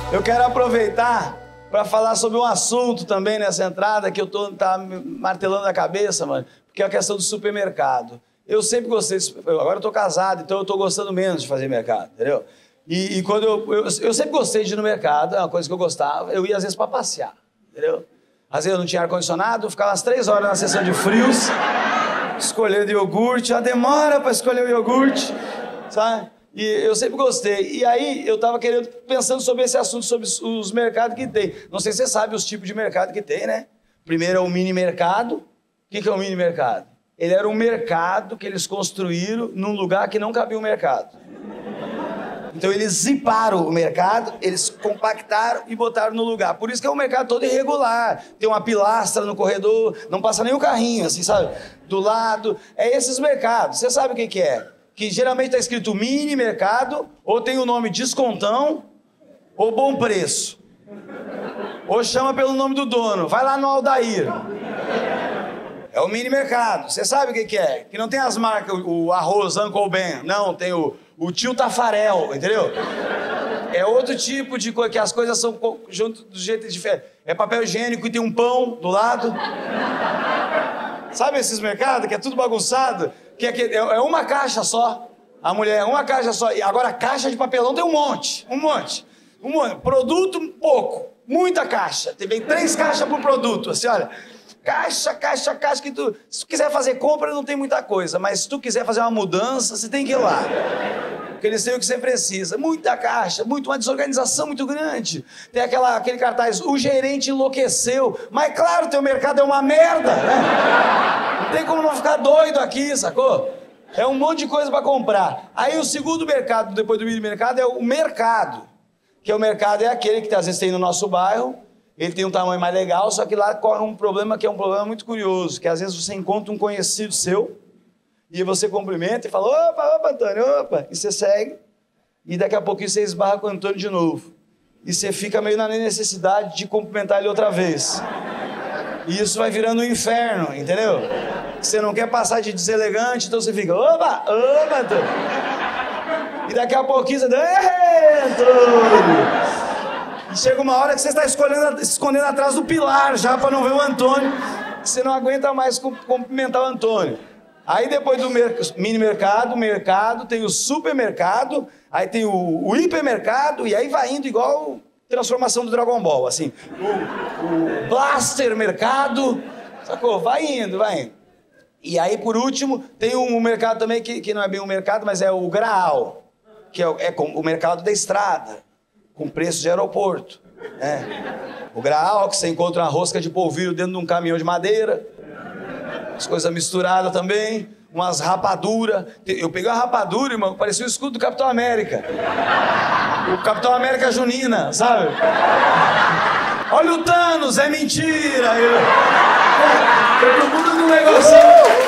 Eu quero aproveitar para falar sobre um assunto também nessa entrada que eu tá martelando a cabeça, mano, que é a questão do supermercado. Eu sempre gostei, agora eu tô casado, então eu tô gostando menos de fazer mercado, entendeu? E quando eu sempre gostei de ir no mercado, é uma coisa que eu gostava, eu ia às vezes para passear, entendeu? Às vezes eu não tinha ar-condicionado, eu ficava umas 3 horas na sessão de frios, escolhendo iogurte, a demora para escolher o iogurte, sabe? E eu sempre gostei. E aí eu tava pensando sobre esse assunto, sobre os mercados que tem. Não sei se você sabe os tipos de mercado que tem, né? Primeiro é o mini mercado. O que é o mini mercado? Ele era um mercado que eles construíram num lugar que não cabia o mercado. Então eles ziparam o mercado, eles compactaram e botaram no lugar. Por isso que é um mercado todo irregular. Tem uma pilastra no corredor, não passa nem o carrinho, assim, sabe? Do lado. É esses mercados. Você sabe o que é? Que geralmente está escrito mini mercado, ou tem o nome descontão, ou bom preço. Ou chama pelo nome do dono. Vai lá no Aldair. É o mini mercado. Você sabe o que é? Que não tem as marcas, o arroz Uncle Ben. Não, tem o tio Tafarel, entendeu? É outro tipo de coisa, que as coisas são junto do jeito diferente. É papel higiênico e tem um pão do lado. Sabe esses mercados que é tudo bagunçado? Que é uma caixa só. A mulher, uma caixa só. E agora a caixa de papelão tem um monte. Produto, pouco. Muita caixa. Tem 3 caixas por produto. Assim, olha. Caixa, que se tu quiser fazer compra, não tem muita coisa. Mas se tu quiser fazer uma mudança, você tem que ir lá. Porque eles têm o que você precisa. Muita caixa, uma desorganização muito grande. Tem aquele cartaz, o gerente enlouqueceu. Mas claro, teu mercado é uma merda, né? Não tem como não ficar doido aqui, sacou? É um monte de coisa para comprar. Aí o segundo mercado, depois do mini mercado, é o mercado. Que o mercado é aquele que às vezes tem no nosso bairro. Ele tem um tamanho mais legal, só que lá corre um problema que é um problema muito curioso. Que às vezes você encontra um conhecido seu. E você cumprimenta e fala, opa, Antônio, opa. E você segue. E daqui a pouquinho você esbarra com o Antônio de novo. E você fica meio na necessidade de cumprimentar ele outra vez. E isso vai virando um inferno, entendeu? Você não quer passar de deselegante, então você fica, opa, Antônio. E daqui a pouquinho você diz, Antônio. E chega uma hora que você está escondendo atrás do pilar já para não ver o Antônio. Você não aguenta mais cumprimentar o Antônio. Aí depois do mini mercado, tem o supermercado, aí tem o hipermercado, e aí vai indo igual transformação do Dragon Ball, assim. O Blaster mercado, sacou? Vai indo. E aí, por último, tem um mercado também que não é bem um mercado, mas é o Graal, que é o mercado da estrada, com preço de aeroporto. O Graal, que você encontra uma rosca de polvilho dentro de um caminhão de madeira, as coisas misturadas também, umas rapaduras. Eu peguei uma rapadura, irmão, parecia o escudo do Capitão América. O Capitão América Junina, sabe? Olha o Thanos, é mentira! Todo mundo no negocinho.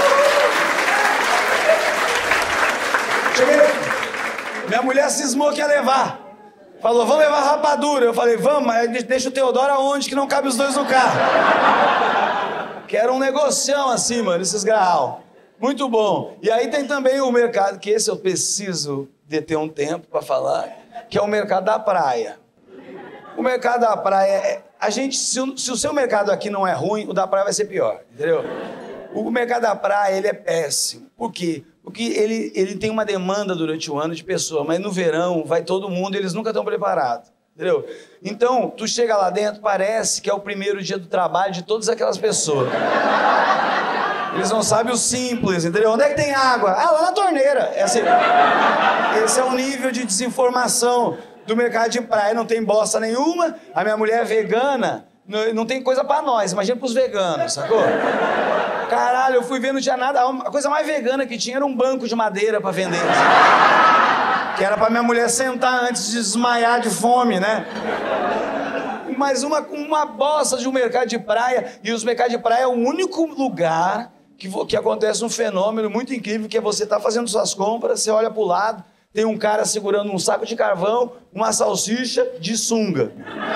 Cheguei. Minha mulher cismou que ia levar. Falou, vamos levar rapadura. Eu falei, vamos, mas deixa o Teodoro aonde que não cabe os dois no carro. Que era um negocião assim, mano, esses Graal. Muito bom. E aí tem também o mercado, que esse eu preciso de ter um tempo para falar, que é o mercado da praia. O mercado da praia, se o seu mercado aqui não é ruim, o da praia vai ser pior, entendeu? O mercado da praia, ele é péssimo. Por quê? Porque ele tem uma demanda durante o ano de pessoa, mas no verão vai todo mundo e eles nunca estão preparados, entendeu? Então, tu chega lá dentro, parece que é o primeiro dia do trabalho de todas aquelas pessoas. Eles não sabem o simples, entendeu? Onde é que tem água? Ah, lá na torneira. Esse é o nível de desinformação do mercado de praia. Não tem bosta nenhuma. A minha mulher é vegana, não tem coisa pra nós. Imagina pros veganos, sacou? Caralho, eu fui ver, não tinha nada. A coisa mais vegana que tinha era um banco de madeira pra vender. Que era pra minha mulher sentar antes de desmaiar de fome, né? Mas uma bosta de um mercado de praia. E os mercados de praia é o único lugar que acontece um fenômeno muito incrível, que é você tá fazendo suas compras, você olha pro lado, tem um cara segurando um saco de carvão, uma salsicha de sunga.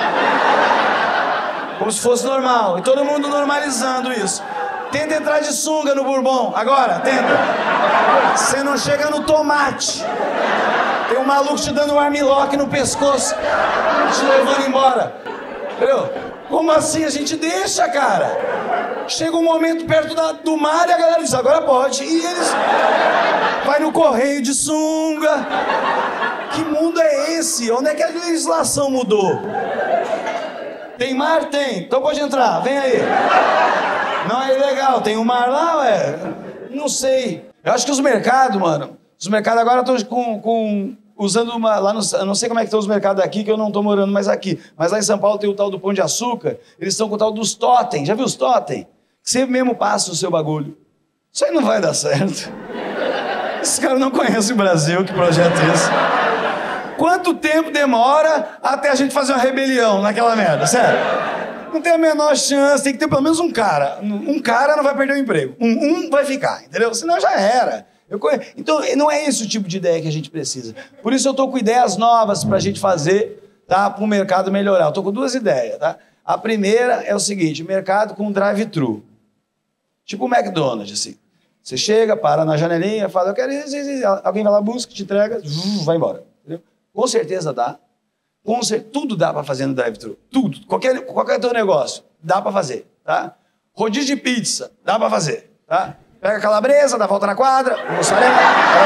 Como se fosse normal. E todo mundo normalizando isso. Tenta entrar de sunga no Bourbon. Agora, tenta. Você não chega no tomate. Tem um maluco te dando um armlock no pescoço, te levando embora. Entendeu? Como assim? A gente deixa, cara. Chega um momento perto do mar e a galera diz, agora pode. E eles... Vai no correio de sunga. Que mundo é esse? Onde é que a legislação mudou? Tem mar? Tem. Então pode entrar. Vem aí. Não é ilegal. Tem um mar lá, ué? Não sei. Eu acho que os mercados, mano... Os mercados agora estão usando uma... Lá no, eu não sei como é que estão os mercados aqui, que eu não estou morando mais aqui. Mas lá em São Paulo tem o tal do Pão de Açúcar. Eles estão com o tal dos totem. Já viu os totem? Que você mesmo passa o seu bagulho. Isso aí não vai dar certo. Esses caras não conhecem o Brasil. Que projeto é esse? Quanto tempo demora até a gente fazer uma rebelião naquela merda? Sério? Não tem a menor chance. Tem que ter pelo menos um cara. Um cara não vai perder o emprego. Um vai ficar, entendeu? Senão já era. Então, não é esse o tipo de ideia que a gente precisa. Por isso eu tô com ideias novas pra gente fazer, tá? Para o mercado melhorar. Eu tô com duas ideias, tá? A primeira é o seguinte, mercado com drive-thru. Tipo o McDonald's, assim. Você chega, para na janelinha, fala, eu quero isso. Alguém vai lá, busca, te entrega, vai embora. Entendeu? Com certeza dá. Tudo dá pra fazer no drive-thru. Tudo. Qualquer teu negócio, dá pra fazer, tá? Rodízio de pizza, dá pra fazer, tá? Pega a calabresa, dá volta na quadra, mussarela,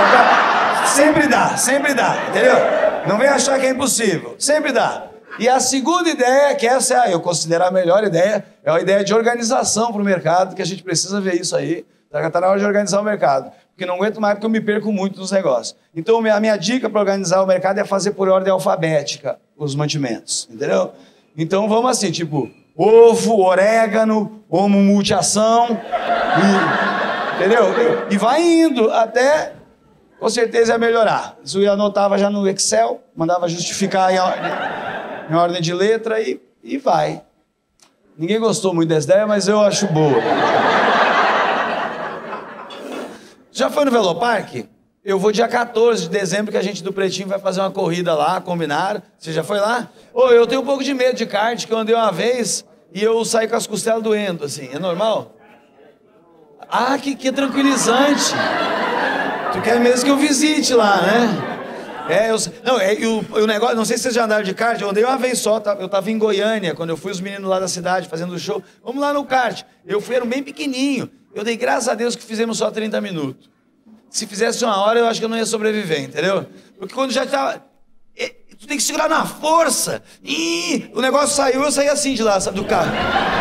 sempre dá, entendeu? Não vem achar que é impossível, sempre dá. E a segunda ideia, que essa eu considero a melhor ideia, é a ideia de organização para o mercado, que a gente precisa ver isso aí, tá na hora de organizar o mercado, porque não aguento mais porque eu me perco muito nos negócios. Então a minha dica para organizar o mercado é fazer por ordem alfabética os mantimentos, entendeu? Então vamos assim, tipo, ovo, orégano, homo multiação, entendeu? E vai indo até, com certeza, ia melhorar. Isso eu anotava já no Excel, mandava justificar em ordem de letra e vai. Ninguém gostou muito dessa ideia, mas eu acho boa. Já foi no Velopark? Eu vou dia 14 de dezembro, que a gente do Pretinho vai fazer uma corrida lá, combinaram. Você já foi lá? Ô, eu tenho um pouco de medo de kart, que eu andei uma vez e eu saí com as costelas doendo, assim. É normal? Ah, que tranquilizante. Tu quer mesmo que eu visite lá, né? O negócio, não sei se vocês já andaram de kart, eu andei uma vez só, eu tava em Goiânia, quando eu fui os meninos lá da cidade fazendo o show, vamos lá no kart. Eu fui, era bem pequenininho, eu dei graças a Deus que fizemos só 30 minutos. Se fizesse uma hora, eu acho que eu não ia sobreviver, entendeu? Porque quando já tava... Tu tem que segurar na força. O negócio saiu, eu saí assim de lá, sabe, do carro.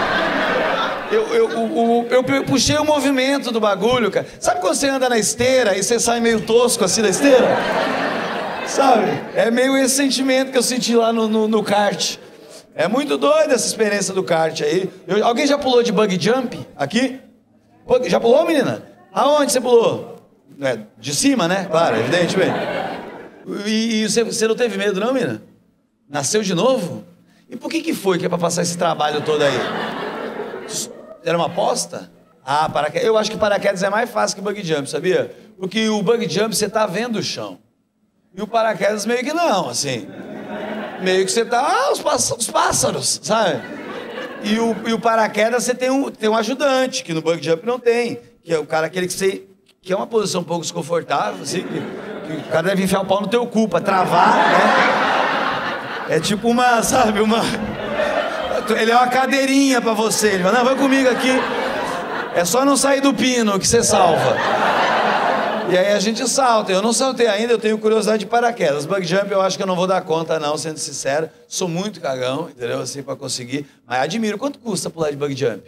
Eu puxei o movimento do bagulho, cara. Sabe quando você anda na esteira e você sai meio tosco assim da esteira? Sabe? É meio esse sentimento que eu senti lá no kart. É muito doido essa experiência do kart aí. Alguém já pulou de bug jump aqui? Já pulou, menina? Aonde você pulou? De cima, né? Claro, evidentemente. E você não teve medo não, menina? Nasceu de novo? E por que foi que é pra passar esse trabalho todo aí? Era uma aposta? Ah, paraquedas. Eu acho que paraquedas é mais fácil que bug jump, sabia? Porque o bug jump você tá vendo o chão. E o paraquedas meio que não, assim. Meio que você tá... os pássaros, sabe? E o paraquedas você tem um ajudante, que no bug jump não tem. Que é o cara aquele que é uma posição um pouco desconfortável, assim, que o cara deve enfiar o pau no teu cu pra travar, né? É tipo uma, sabe, ele é uma cadeirinha pra você. Ele fala, não, vai comigo aqui. É só não sair do pino que você salva. E aí a gente salta. Eu não saltei ainda, eu tenho curiosidade de paraquedas. Bug jump eu acho que eu não vou dar conta não, sendo sincero. Sou muito cagão, entendeu? Assim, pra conseguir. Mas admiro. Quanto custa pular de bug jump?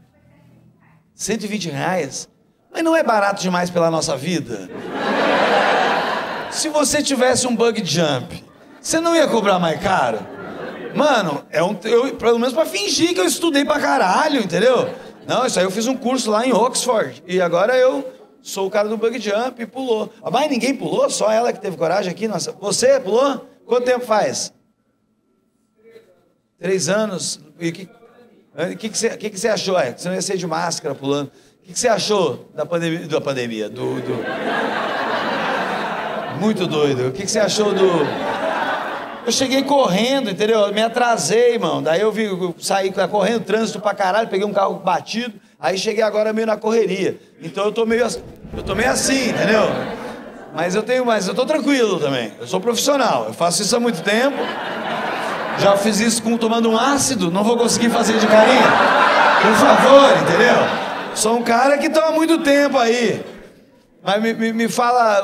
R$120? Mas não é barato demais pela nossa vida? Se você tivesse um bug jump, você não ia cobrar mais caro? Mano, pelo menos pra fingir que eu estudei pra caralho, entendeu? Não, isso aí eu fiz um curso lá em Oxford. E agora eu sou o cara do bug jump e pulou. Mas ninguém pulou? Só ela que teve coragem aqui? Nossa. Você pulou? Quanto tempo faz? 3 anos. E o que você achou? Você não ia ser de máscara pulando. O que você achou da pandemia? Muito doido. O que você achou Eu cheguei correndo, entendeu? Eu me atrasei, irmão. Daí eu saí correndo, trânsito pra caralho, peguei um carro batido. Aí cheguei agora meio na correria. Então eu tô meio assim, entendeu? Mas eu tô tranquilo também. Eu sou profissional, eu faço isso há muito tempo. Já fiz isso tomando um ácido, não vou conseguir fazer de carinha. Por favor, entendeu? Sou um cara que tá há muito tempo aí. Mas me fala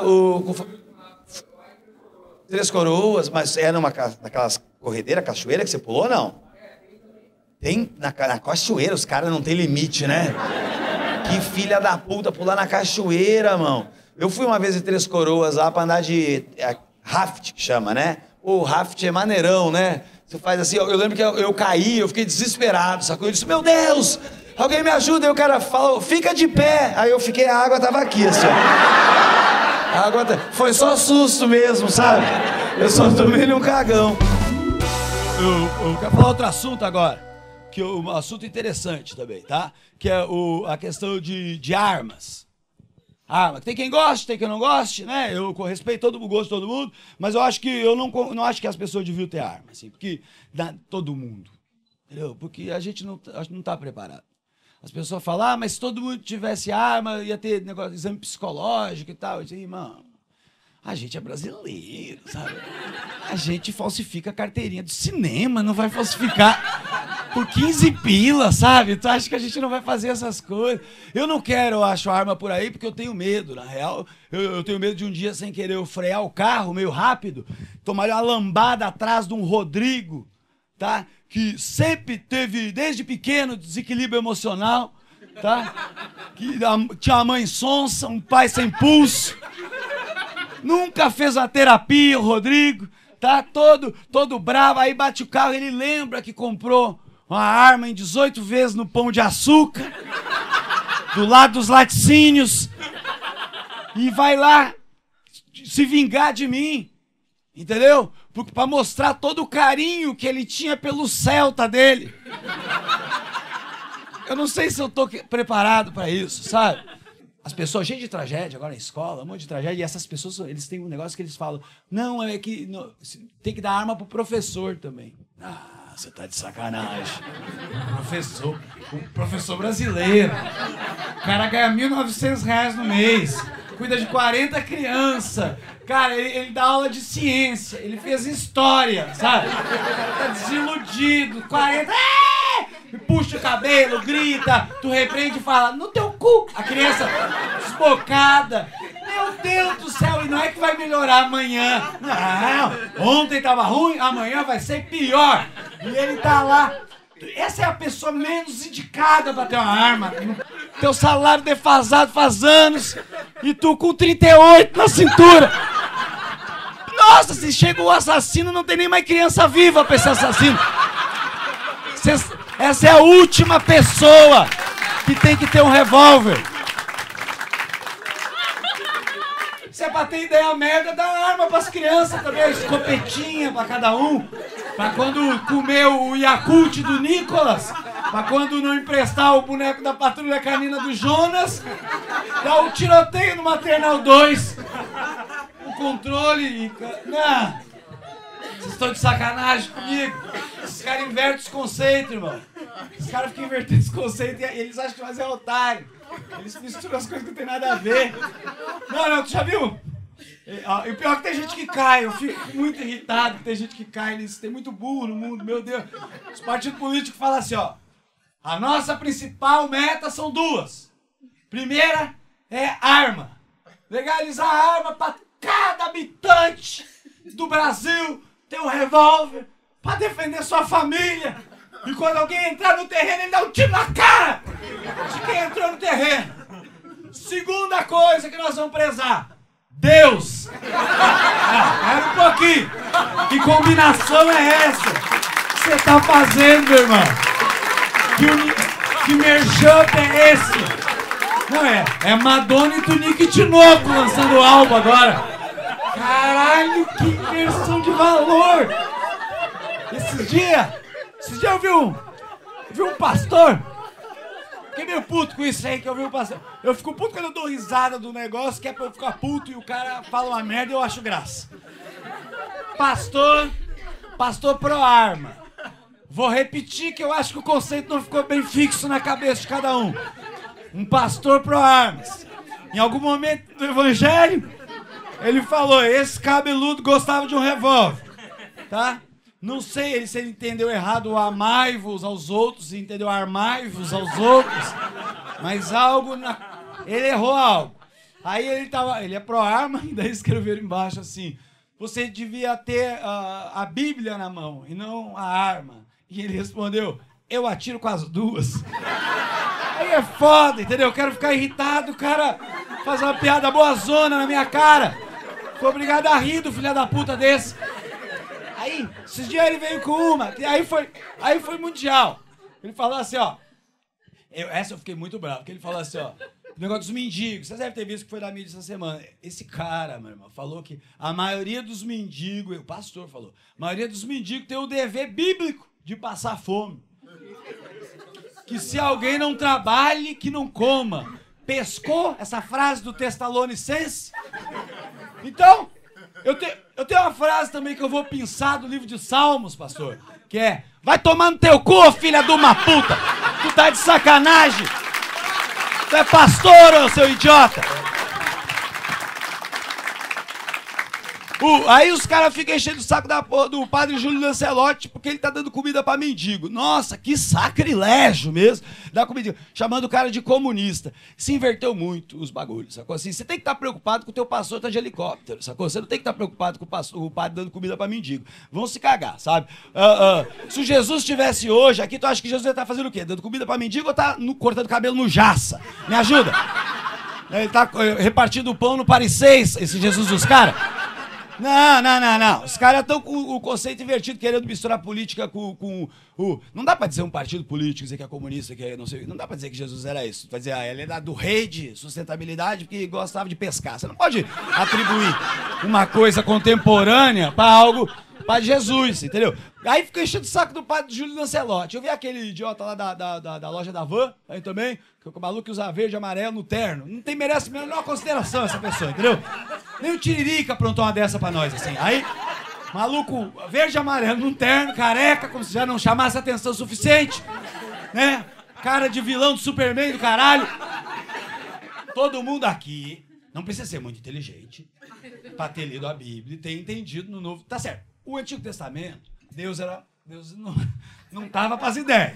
Três Coroas, mas é naquelas corredeiras, cachoeira que você pulou, não? Tem na cachoeira, os caras não tem limite, né? Que filha da puta pular na cachoeira, mano. Eu fui uma vez em Três Coroas lá pra andar de raft, que chama, né? O raft é maneirão, né? Você faz assim, eu lembro que eu caí, eu fiquei desesperado, sacou? Eu disse, meu Deus, alguém me ajuda. Aí o cara falou, fica de pé. Aí eu fiquei, a água tava aqui, assim, ó. A água foi só susto mesmo, sabe? Eu só tomei num cagão. Eu quero falar outro assunto agora, que é um assunto interessante também, tá? Que é a questão de armas. Arma. Tem quem goste, tem quem não goste, né? Eu respeito o gosto de todo mundo, mas eu acho que não acho que as pessoas deviam ter arma, assim, porque todo mundo, entendeu? Porque a gente não tá preparado. As pessoas falam, mas se todo mundo tivesse arma, ia ter negócio, exame psicológico e tal. Eu disse, irmão, a gente é brasileiro, sabe? A gente falsifica a carteirinha do cinema, não vai falsificar por 15 pila, sabe? Tu acha que a gente não vai fazer essas coisas? Eu não quero, eu acho, arma por aí, porque eu tenho medo, na real. Eu tenho medo de um dia, sem querer, eu frear o carro meio rápido, tomar uma lambada atrás de um Rodrigo, tá? Que sempre teve, desde pequeno, desequilíbrio emocional, tá? Que tinha uma mãe sonsa, um pai sem pulso. Nunca fez uma terapia, o Rodrigo, tá? Todo bravo, aí bate o carro, ele lembra que comprou uma arma em 18 vezes no Pão de Açúcar, do lado dos laticínios, e vai lá se vingar de mim, entendeu? Pra mostrar todo o carinho que ele tinha pelo Celta dele. Eu não sei se eu tô preparado pra isso, sabe? As pessoas, gente de tragédia, agora na escola, um monte de tragédia, e essas pessoas, eles têm um negócio que eles falam, não, é que tem que dar arma pro professor também. Ah, você tá de sacanagem. Professor brasileiro. O cara ganha R$1.900 no mês, cuida de 40 crianças. Cara, ele dá aula de ciência, ele fez história, sabe? O cara tá desiludido, 40... puxa o cabelo, grita, tu repreende e fala, no teu cu! A criança desbocada. Meu Deus do céu, e não é que vai melhorar amanhã. Não, ontem tava ruim, amanhã vai ser pior. E ele tá lá. Essa é a pessoa menos indicada pra ter uma arma. Teu salário defasado faz anos e tu com 38 na cintura. Nossa, se chega o assassino, não tem nem mais criança viva pra esse assassino. Essa é a última pessoa que tem que ter um revólver. Se é pra ter ideia merda, dá arma pras crianças também, escopetinha pra cada um. Pra quando comer o Yakult do Nicolas, pra quando não emprestar o boneco da Patrulha Canina do Jonas, dá um tiroteio no Maternal 2. O controle e... Não. Vocês estão de sacanagem comigo? Esses caras invertem os conceitos, irmão. Os caras ficam invertendo os conceitos e eles acham que nós é otário. Eles misturam as coisas que não tem nada a ver. Não, tu já viu? E o pior é que tem gente que cai. Eu fico muito irritado que tem gente que cai nisso. Tem muito burro no mundo, meu Deus. Os partidos políticos falam assim, ó. A nossa principal meta são duas. Primeira é arma. Legalizar a arma para cada habitante do Brasil ter um revólver pra defender sua família. E quando alguém entrar no terreno, ele dá um tiro na cara de quem entrou no terreno. Segunda coisa que nós vamos prezar: Deus. Era um pouquinho. Que combinação é essa que você tá fazendo, meu irmão? Que merchan é esse? Não é? É Madonna e Tunique Tinoco lançando o álbum agora. Caralho, que inversão de valor! Esses dias eu vi um pastor. Fiquei meio puto com isso aí que eu vi um pastor. Eu fico puto quando eu dou risada do negócio, que é pra eu ficar puto e o cara fala uma merda e eu acho graça. Pastor pro arma. Vou repetir que eu acho que o conceito não ficou bem fixo na cabeça de cada um. Um pastor pro armas. Em algum momento do evangelho, Ele falou, esse cabeludo gostava de um revólver, tá? Não sei se ele entendeu errado o amai-vos aos outros, entendeu armai-vos aos outros, mas ele errou algo. Aí ele é pró-arma e daí escreveram embaixo assim, você devia ter a Bíblia na mão e não a arma. E ele respondeu, eu atiro com as duas. Aí é foda, entendeu? Eu quero ficar irritado, o cara faz uma piada boa zona na minha cara. Fui obrigado a rir do filho da puta desse. Aí, esses dias ele veio com uma, aí foi mundial. Ele falou assim, ó. Essa eu fiquei muito bravo, porque ele falou assim, ó. O negócio dos mendigos. Vocês devem ter visto que foi na mídia essa semana. Esse cara, meu irmão, falou que a maioria dos mendigos, o pastor falou, a maioria dos mendigos tem o dever bíblico de passar fome. Que se alguém não trabalhe, que não coma. Pescou essa frase do Tessalonicenses? Então, eu tenho uma frase também que eu vou pensar do livro de Salmos, pastor, que é, vai tomar no teu cu, filha de uma puta! Tu tá de sacanagem! Tu é pastor, ô seu idiota! Aí os caras ficam enchendo o saco do padre Júlio Lancelotti porque ele tá dando comida pra mendigo. Nossa, que sacrilégio mesmo. Dar comida, chamando o cara de comunista. Se inverteu muito os bagulhos, sacou? Assim, você tem que estar preocupado com o teu pastor tá de helicóptero, sacou? Você não tem que estar preocupado com o padre dando comida pra mendigo. Vão se cagar, sabe? Se o Jesus estivesse hoje aqui, tu acha que Jesus ia estar fazendo o quê? Dando comida pra mendigo ou tá cortando cabelo no Jaça? Me ajuda? Ele tá repartindo o pão no Paris 6, esse Jesus dos caras? Não. Os caras estão com o conceito invertido, querendo misturar política com o... Não dá pra dizer um partido político, dizer que é comunista, que é não sei... Não dá pra dizer que Jesus era isso. Vai dizer, ele é do rei de sustentabilidade porque gostava de pescar. Você não pode atribuir uma coisa contemporânea pra algo... Para Jesus, entendeu? Aí fica enchendo o saco do padre Júlio Lancelotti. Eu vi aquele idiota lá da loja da Van, aí também, que o maluco que usa verde e amarelo no terno. Não merece a menor consideração essa pessoa, entendeu? Nem o Tiririca aprontou uma dessa pra nós, assim. Aí, maluco verde e amarelo no terno, careca, como se já não chamasse atenção o suficiente, né? Cara de vilão do Superman do caralho. Todo mundo aqui não precisa ser muito inteligente pra ter lido a Bíblia e ter entendido no Novo... Tá certo. O Antigo Testamento, Deus não tava pras ideias.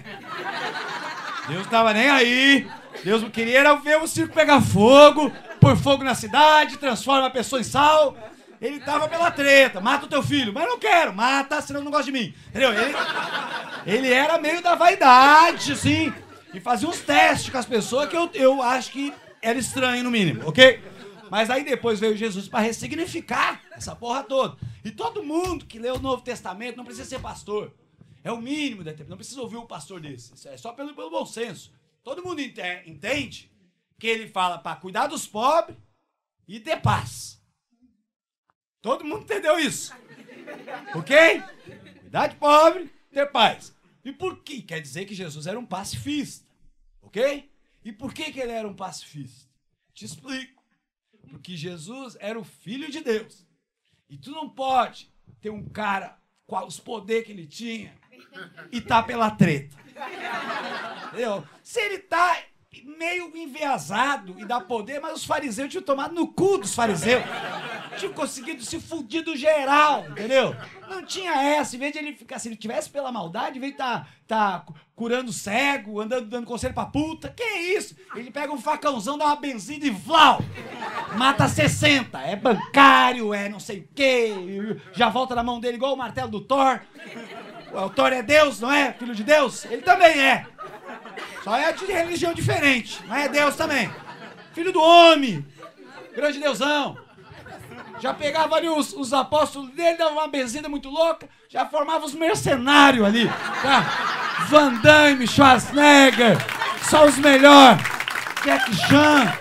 Deus tava nem aí. Deus queria era ver o circo pegar fogo, pôr fogo na cidade, transforma a pessoa em sal. Ele tava pela treta. Mata o teu filho. Mas não quero. Mata, senão não gosta de mim. Entendeu? Ele era meio da vaidade, assim. E fazia uns testes com as pessoas que eu acho que era estranho, no mínimo, ok? Mas aí depois veio Jesus para ressignificar essa porra toda. E todo mundo que lê o Novo Testamento não precisa ser pastor. É o mínimo, não precisa ouvir um pastor desse. É só pelo bom senso. Todo mundo entende que ele fala para cuidar dos pobres e ter paz. Todo mundo entendeu isso. Ok? Cuidar de pobre, ter paz. E por quê? Quer dizer que Jesus era um pacifista. Ok? E por que ele era um pacifista? Te explico. Porque Jesus era o Filho de Deus. E tu não pode ter um cara com os poderes que ele tinha e tá pela treta. Entendeu? Se ele tá meio enviesado e dá poder, mas os fariseus tinham tomado no cu dos fariseus. Tinham conseguido se fudir do geral, entendeu? Não tinha essa. Em vez de ele ficar, se ele tivesse pela maldade, em vez de tá curando cego, andando dando conselho pra puta, que isso? Ele pega um facãozão, dá uma benzina e vlau! Mata 60. É bancário, é não sei o quê. Já volta na mão dele igual o martelo do Thor. O Thor é Deus, não é? Filho de Deus? Ele também é. Só é de religião diferente. Mas é Deus também. Filho do homem. Grande Deusão. Já pegava ali os apóstolos dele, dava uma benzina muito louca, já formava os mercenários ali. Tá? Van Damme, Schwarzenegger, só os melhores. Jack Chan.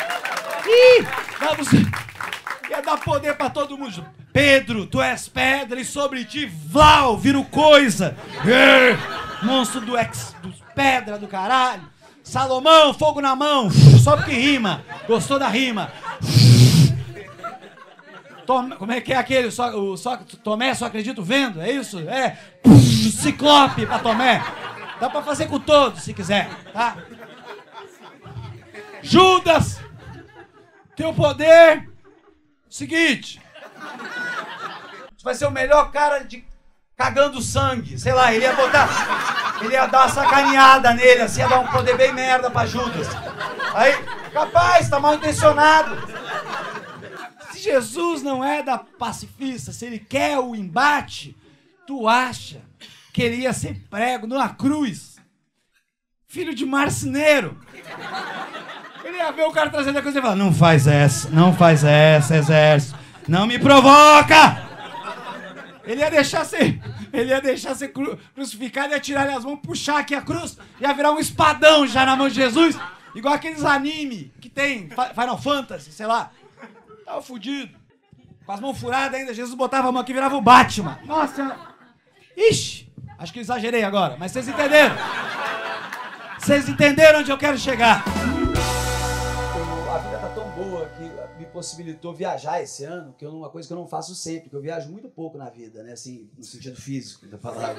Ia dar poder pra todo mundo. Pedro, tu és pedra e sobre ti, Vlau, viro coisa. Monstro do pedra do caralho. Salomão, fogo na mão, só porque rima. Gostou da rima. Como é que é aquele? Tomé só acredito vendo, é isso? É. Ciclope pra Tomé. Dá pra fazer com todos, se quiser, tá? Judas, teu poder Seguinte. Você vai ser o melhor cara de cagando sangue. Sei lá, ele ia dar uma sacaneada nele, assim, ia dar um poder bem merda pra Judas. Aí, capaz, tá mal intencionado. Se Jesus não é da pacifista, se ele quer o embate, tu acha que ele ia ser prego numa cruz? Filho de marceneiro. Ele ia ver o cara trazendo a coisa e falar, não faz essa, exército. Não me provoca! Ele ia deixar ser crucificado, ia tirar as mãos, puxar aqui a cruz, ia virar um espadão já na mão de Jesus, igual aqueles anime que tem, Final Fantasy, sei lá. Tava fudido. Com as mãos furadas ainda, Jesus botava a mão aqui e virava o Batman. Nossa! Ixi! Acho que eu exagerei agora, mas vocês entenderam? Vocês entenderam onde eu quero chegar? A vida tá tão boa que me possibilitou viajar esse ano, que é uma coisa que eu não faço sempre, que eu viajo muito pouco na vida, né? Assim, no sentido físico da palavra.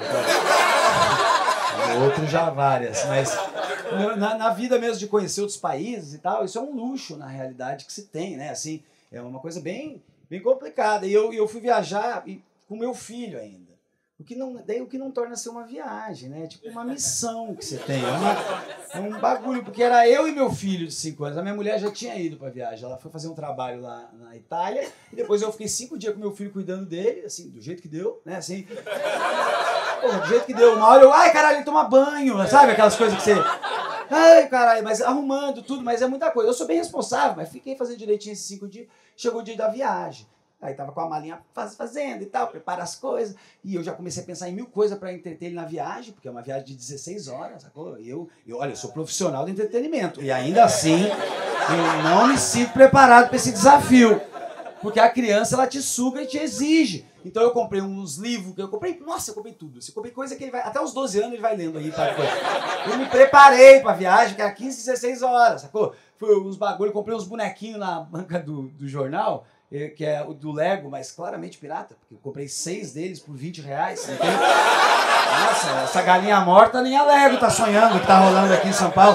Outro já várias, mas na vida mesmo de conhecer outros países e tal, isso é um luxo, na realidade, que se tem, né? Assim, é uma coisa bem complicada. E eu fui viajar com meu filho ainda. O que não torna ser uma viagem, né? Tipo uma missão que você tem. É um bagulho, porque era eu e meu filho de 5 anos. A minha mulher já tinha ido pra viagem. Ela foi fazer um trabalho lá na Itália. E depois eu fiquei 5 dias com meu filho cuidando dele, assim, do jeito que deu, né? Assim. Porra, do jeito que deu. Uma hora ai, caralho, ele toma banho, sabe? Aquelas coisas que você... Ai, caralho, mas arrumando tudo, mas é muita coisa. Eu sou bem responsável, mas fiquei fazendo direitinho esses 5 dias. Chegou o dia da viagem. Aí tava com a malinha fazendo e tal, prepara as coisas. E eu já comecei a pensar em 1000 coisas para entreter ele na viagem, porque é uma viagem de 16 horas, sacou? Olha, eu sou profissional de entretenimento. E ainda assim, eu não me sinto preparado para esse desafio. Porque a criança, ela te suga e te exige. Então eu comprei uns livros, eu comprei tudo. Eu comprei coisa que ele vai... Até os 12 anos ele vai lendo aí. Eu me preparei pra viagem, que era 15, 16 horas, sacou? Foi uns bagulho, comprei uns bonequinhos na banca do jornal, que é o do Lego, mas claramente pirata, porque eu comprei 6 deles por R$20. Nossa, essa galinha morta nem a Lego tá sonhando que tá rolando aqui em São Paulo.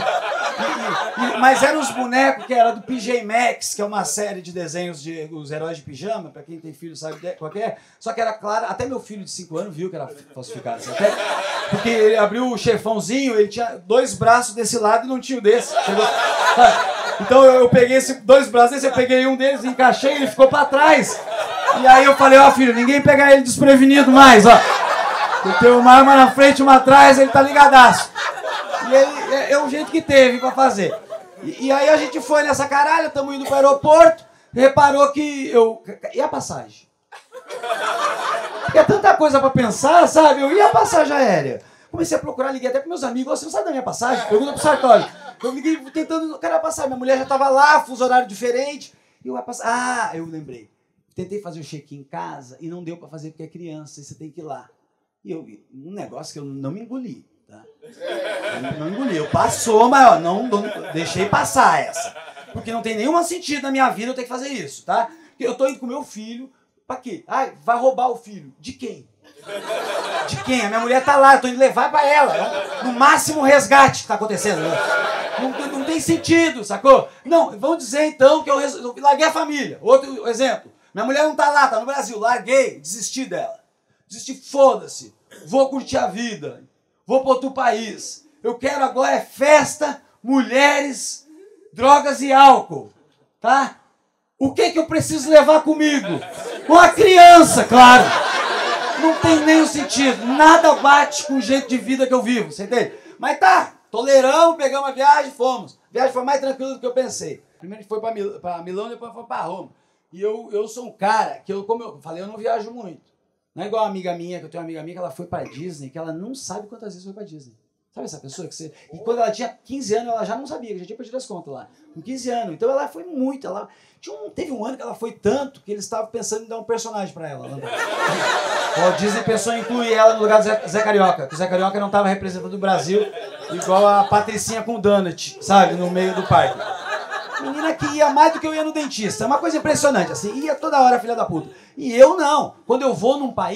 Mas eram os bonecos que era do PJ Masks, que é uma série de desenhos de os heróis de pijama, pra quem tem filho sabe qual que é. Só que era claro, até meu filho de 5 anos viu que era falsificado. Assim, porque ele abriu o chefãozinho, ele tinha 2 braços desse lado e não tinha o desse. Chegou, então eu peguei 2 braços desse, eu peguei um deles, encaixei e ele ficou pra trás. E aí eu falei, filho, ninguém pegar ele desprevenido mais, Eu tenho uma arma na frente e uma atrás, ele tá ligadaço. E ele, é o jeito que teve pra fazer. E aí a gente foi nessa caralho, tamo indo pro aeroporto, reparou que e a passagem? Porque é tanta coisa pra pensar, sabe? E a passagem aérea? Comecei a procurar, liguei até pros meus amigos, você não sabe da minha passagem? Pergunta pro Sartori. Eu liguei tentando, cara, passar. Minha mulher já tava lá, fuso horário diferente. E eu ia passar. Eu lembrei. Tentei fazer o check-in em casa e não deu pra fazer porque é criança e você tem que ir lá. E um negócio que eu não me engoli. Tá? Eu não engoli, eu passou, mas não deixei passar essa. Porque não tem nenhum sentido na minha vida eu ter que fazer isso, tá? Eu tô indo com meu filho, pra quê? Vai roubar o filho. De quem? De quem? A minha mulher tá lá, eu tô indo levar pra ela. No máximo resgate que tá acontecendo. Não tem sentido, sacou? Não, vamos dizer então que eu larguei a família. Outro exemplo. Minha mulher não tá lá, tá no Brasil. Larguei, desisti dela. Desisti, foda-se. Vou curtir a vida. Vou para outro país. Eu quero agora festa, mulheres, drogas e álcool. Tá? O que eu preciso levar comigo? Uma criança, claro. Não tem nenhum sentido. Nada bate com o jeito de vida que eu vivo. Você entende? Mas tá, toleramos, pegamos a viagem, fomos. A viagem foi mais tranquila do que eu pensei. Primeiro a gente foi para Milão, depois foi para Roma. E eu sou um cara que, como eu falei, eu não viajo muito. Não é igual uma amiga minha, que eu tenho uma amiga minha que ela foi pra Disney, que ela não sabe quantas vezes foi pra Disney. Sabe essa pessoa que você... E quando ela tinha 15 anos, ela já não sabia, que já tinha perdido as contas lá. Com 15 anos. Então ela foi muito. Teve um ano que ela foi tanto que eles estavam pensando em dar um personagem pra ela. O Disney pensou em incluir ela no lugar do Zé Carioca. Que o Zé Carioca não estava representando o Brasil, igual a Patricinha com o Donut, sabe? No meio do parque. Menina que ia mais do que eu ia no dentista. É uma coisa impressionante, assim. Ia toda hora, filha da puta. E eu não. Quando eu vou num país,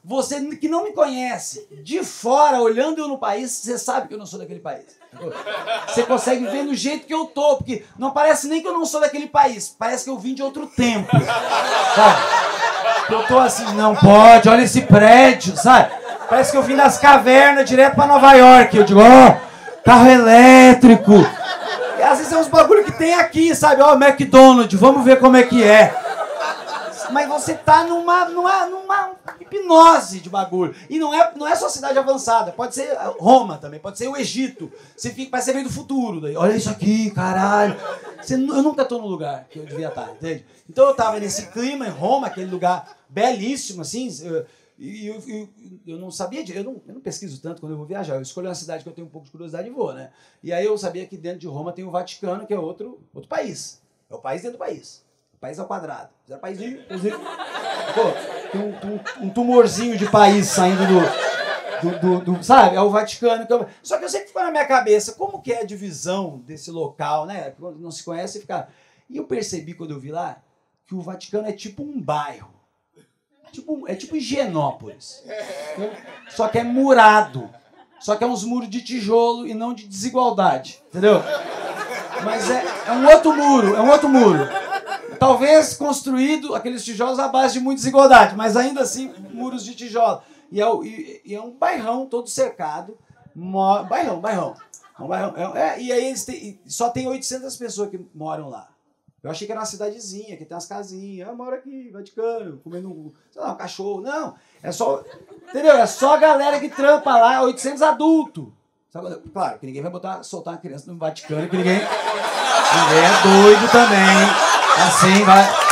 Você que não me conhece, de fora, olhando eu no país, você sabe que eu não sou daquele país. Você consegue ver do jeito que eu tô, porque não parece nem que eu não sou daquele país, parece que eu vim de outro tempo, sabe? Eu tô assim, não pode, olha esse prédio, sabe? Parece que eu vim das cavernas direto pra Nova York. Eu digo, carro elétrico. E às vezes é uns bagulho que tem aqui, sabe? McDonald's, vamos ver como é que é. Mas você tá numa hipnose de bagulho. E não é só cidade avançada. Pode ser Roma também, pode ser o Egito. Você fica, parece que você vem do futuro. Daí, olha isso aqui, caralho. Eu nunca tô no lugar que eu devia estar, entende? Então eu tava nesse clima em Roma, aquele lugar belíssimo, assim. Eu não sabia, eu não pesquiso tanto quando eu vou viajar. Eu escolho uma cidade que eu tenho um pouco de curiosidade e vou, né? E aí eu sabia que dentro de Roma tem o Vaticano, que é outro país. É o país dentro do país. País ao quadrado. Era paísinho. Pô, tem um tumorzinho de país saindo do sabe? É o Vaticano. Só que eu sempre ficou na minha cabeça, como que é a divisão desse local, né? Quando não se conhece, fica... E eu percebi quando eu vi lá que o Vaticano é tipo um bairro. É tipo Higienópolis. Só que é murado. Só que é uns muros de tijolo e não de desigualdade. Entendeu? Mas é um outro muro. Talvez construído, aqueles tijolos à base de muita desigualdade, mas ainda assim, muros de tijolo. E é um bairrão todo cercado. Bairrão. E aí só tem 800 pessoas que moram lá. Eu achei que era uma cidadezinha, que tem umas casinhas. Eu moro aqui, Vaticano, comendo sei lá, um cachorro. Não, é só... Entendeu? É só a galera que trampa lá, 800 adultos. Claro, que ninguém vai soltar uma criança no Vaticano, que ninguém é doido também. Assim,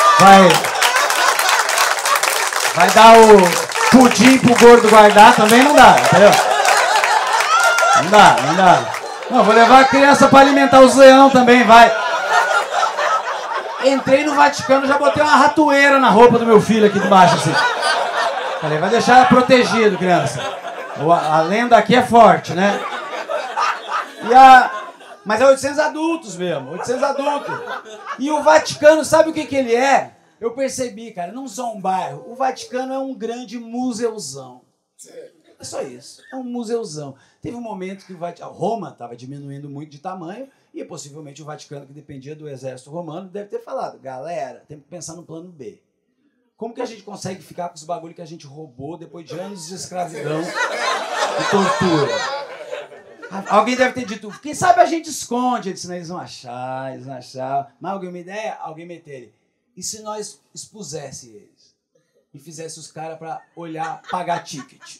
vai dar o pudim pro gordo guardar, também não dá, entendeu? Não dá. Não, vou levar a criança pra alimentar os leão também, vai. Entrei no Vaticano, já botei uma ratoeira na roupa do meu filho aqui debaixo, assim. Falei, vai deixar protegido, criança. A lenda aqui é forte, né? Mas é 800 adultos mesmo, 800 adultos. E o Vaticano, sabe o que ele é? Eu percebi, cara, não só um bairro. O Vaticano é um grande museuzão. É só isso, é um museuzão. Teve um momento que Roma estava diminuindo muito de tamanho e possivelmente o Vaticano, que dependia do exército romano, deve ter falado, galera, tem que pensar no plano B. Como que a gente consegue ficar com os bagulho que a gente roubou depois de anos de escravidão e tortura? Alguém deve ter dito, quem sabe a gente esconde. Ele disse, não, eles vão achar. Mas alguém uma ideia? Alguém meteu ele. E se nós expusesse eles? E fizesse os caras pra olhar, pagar ticket?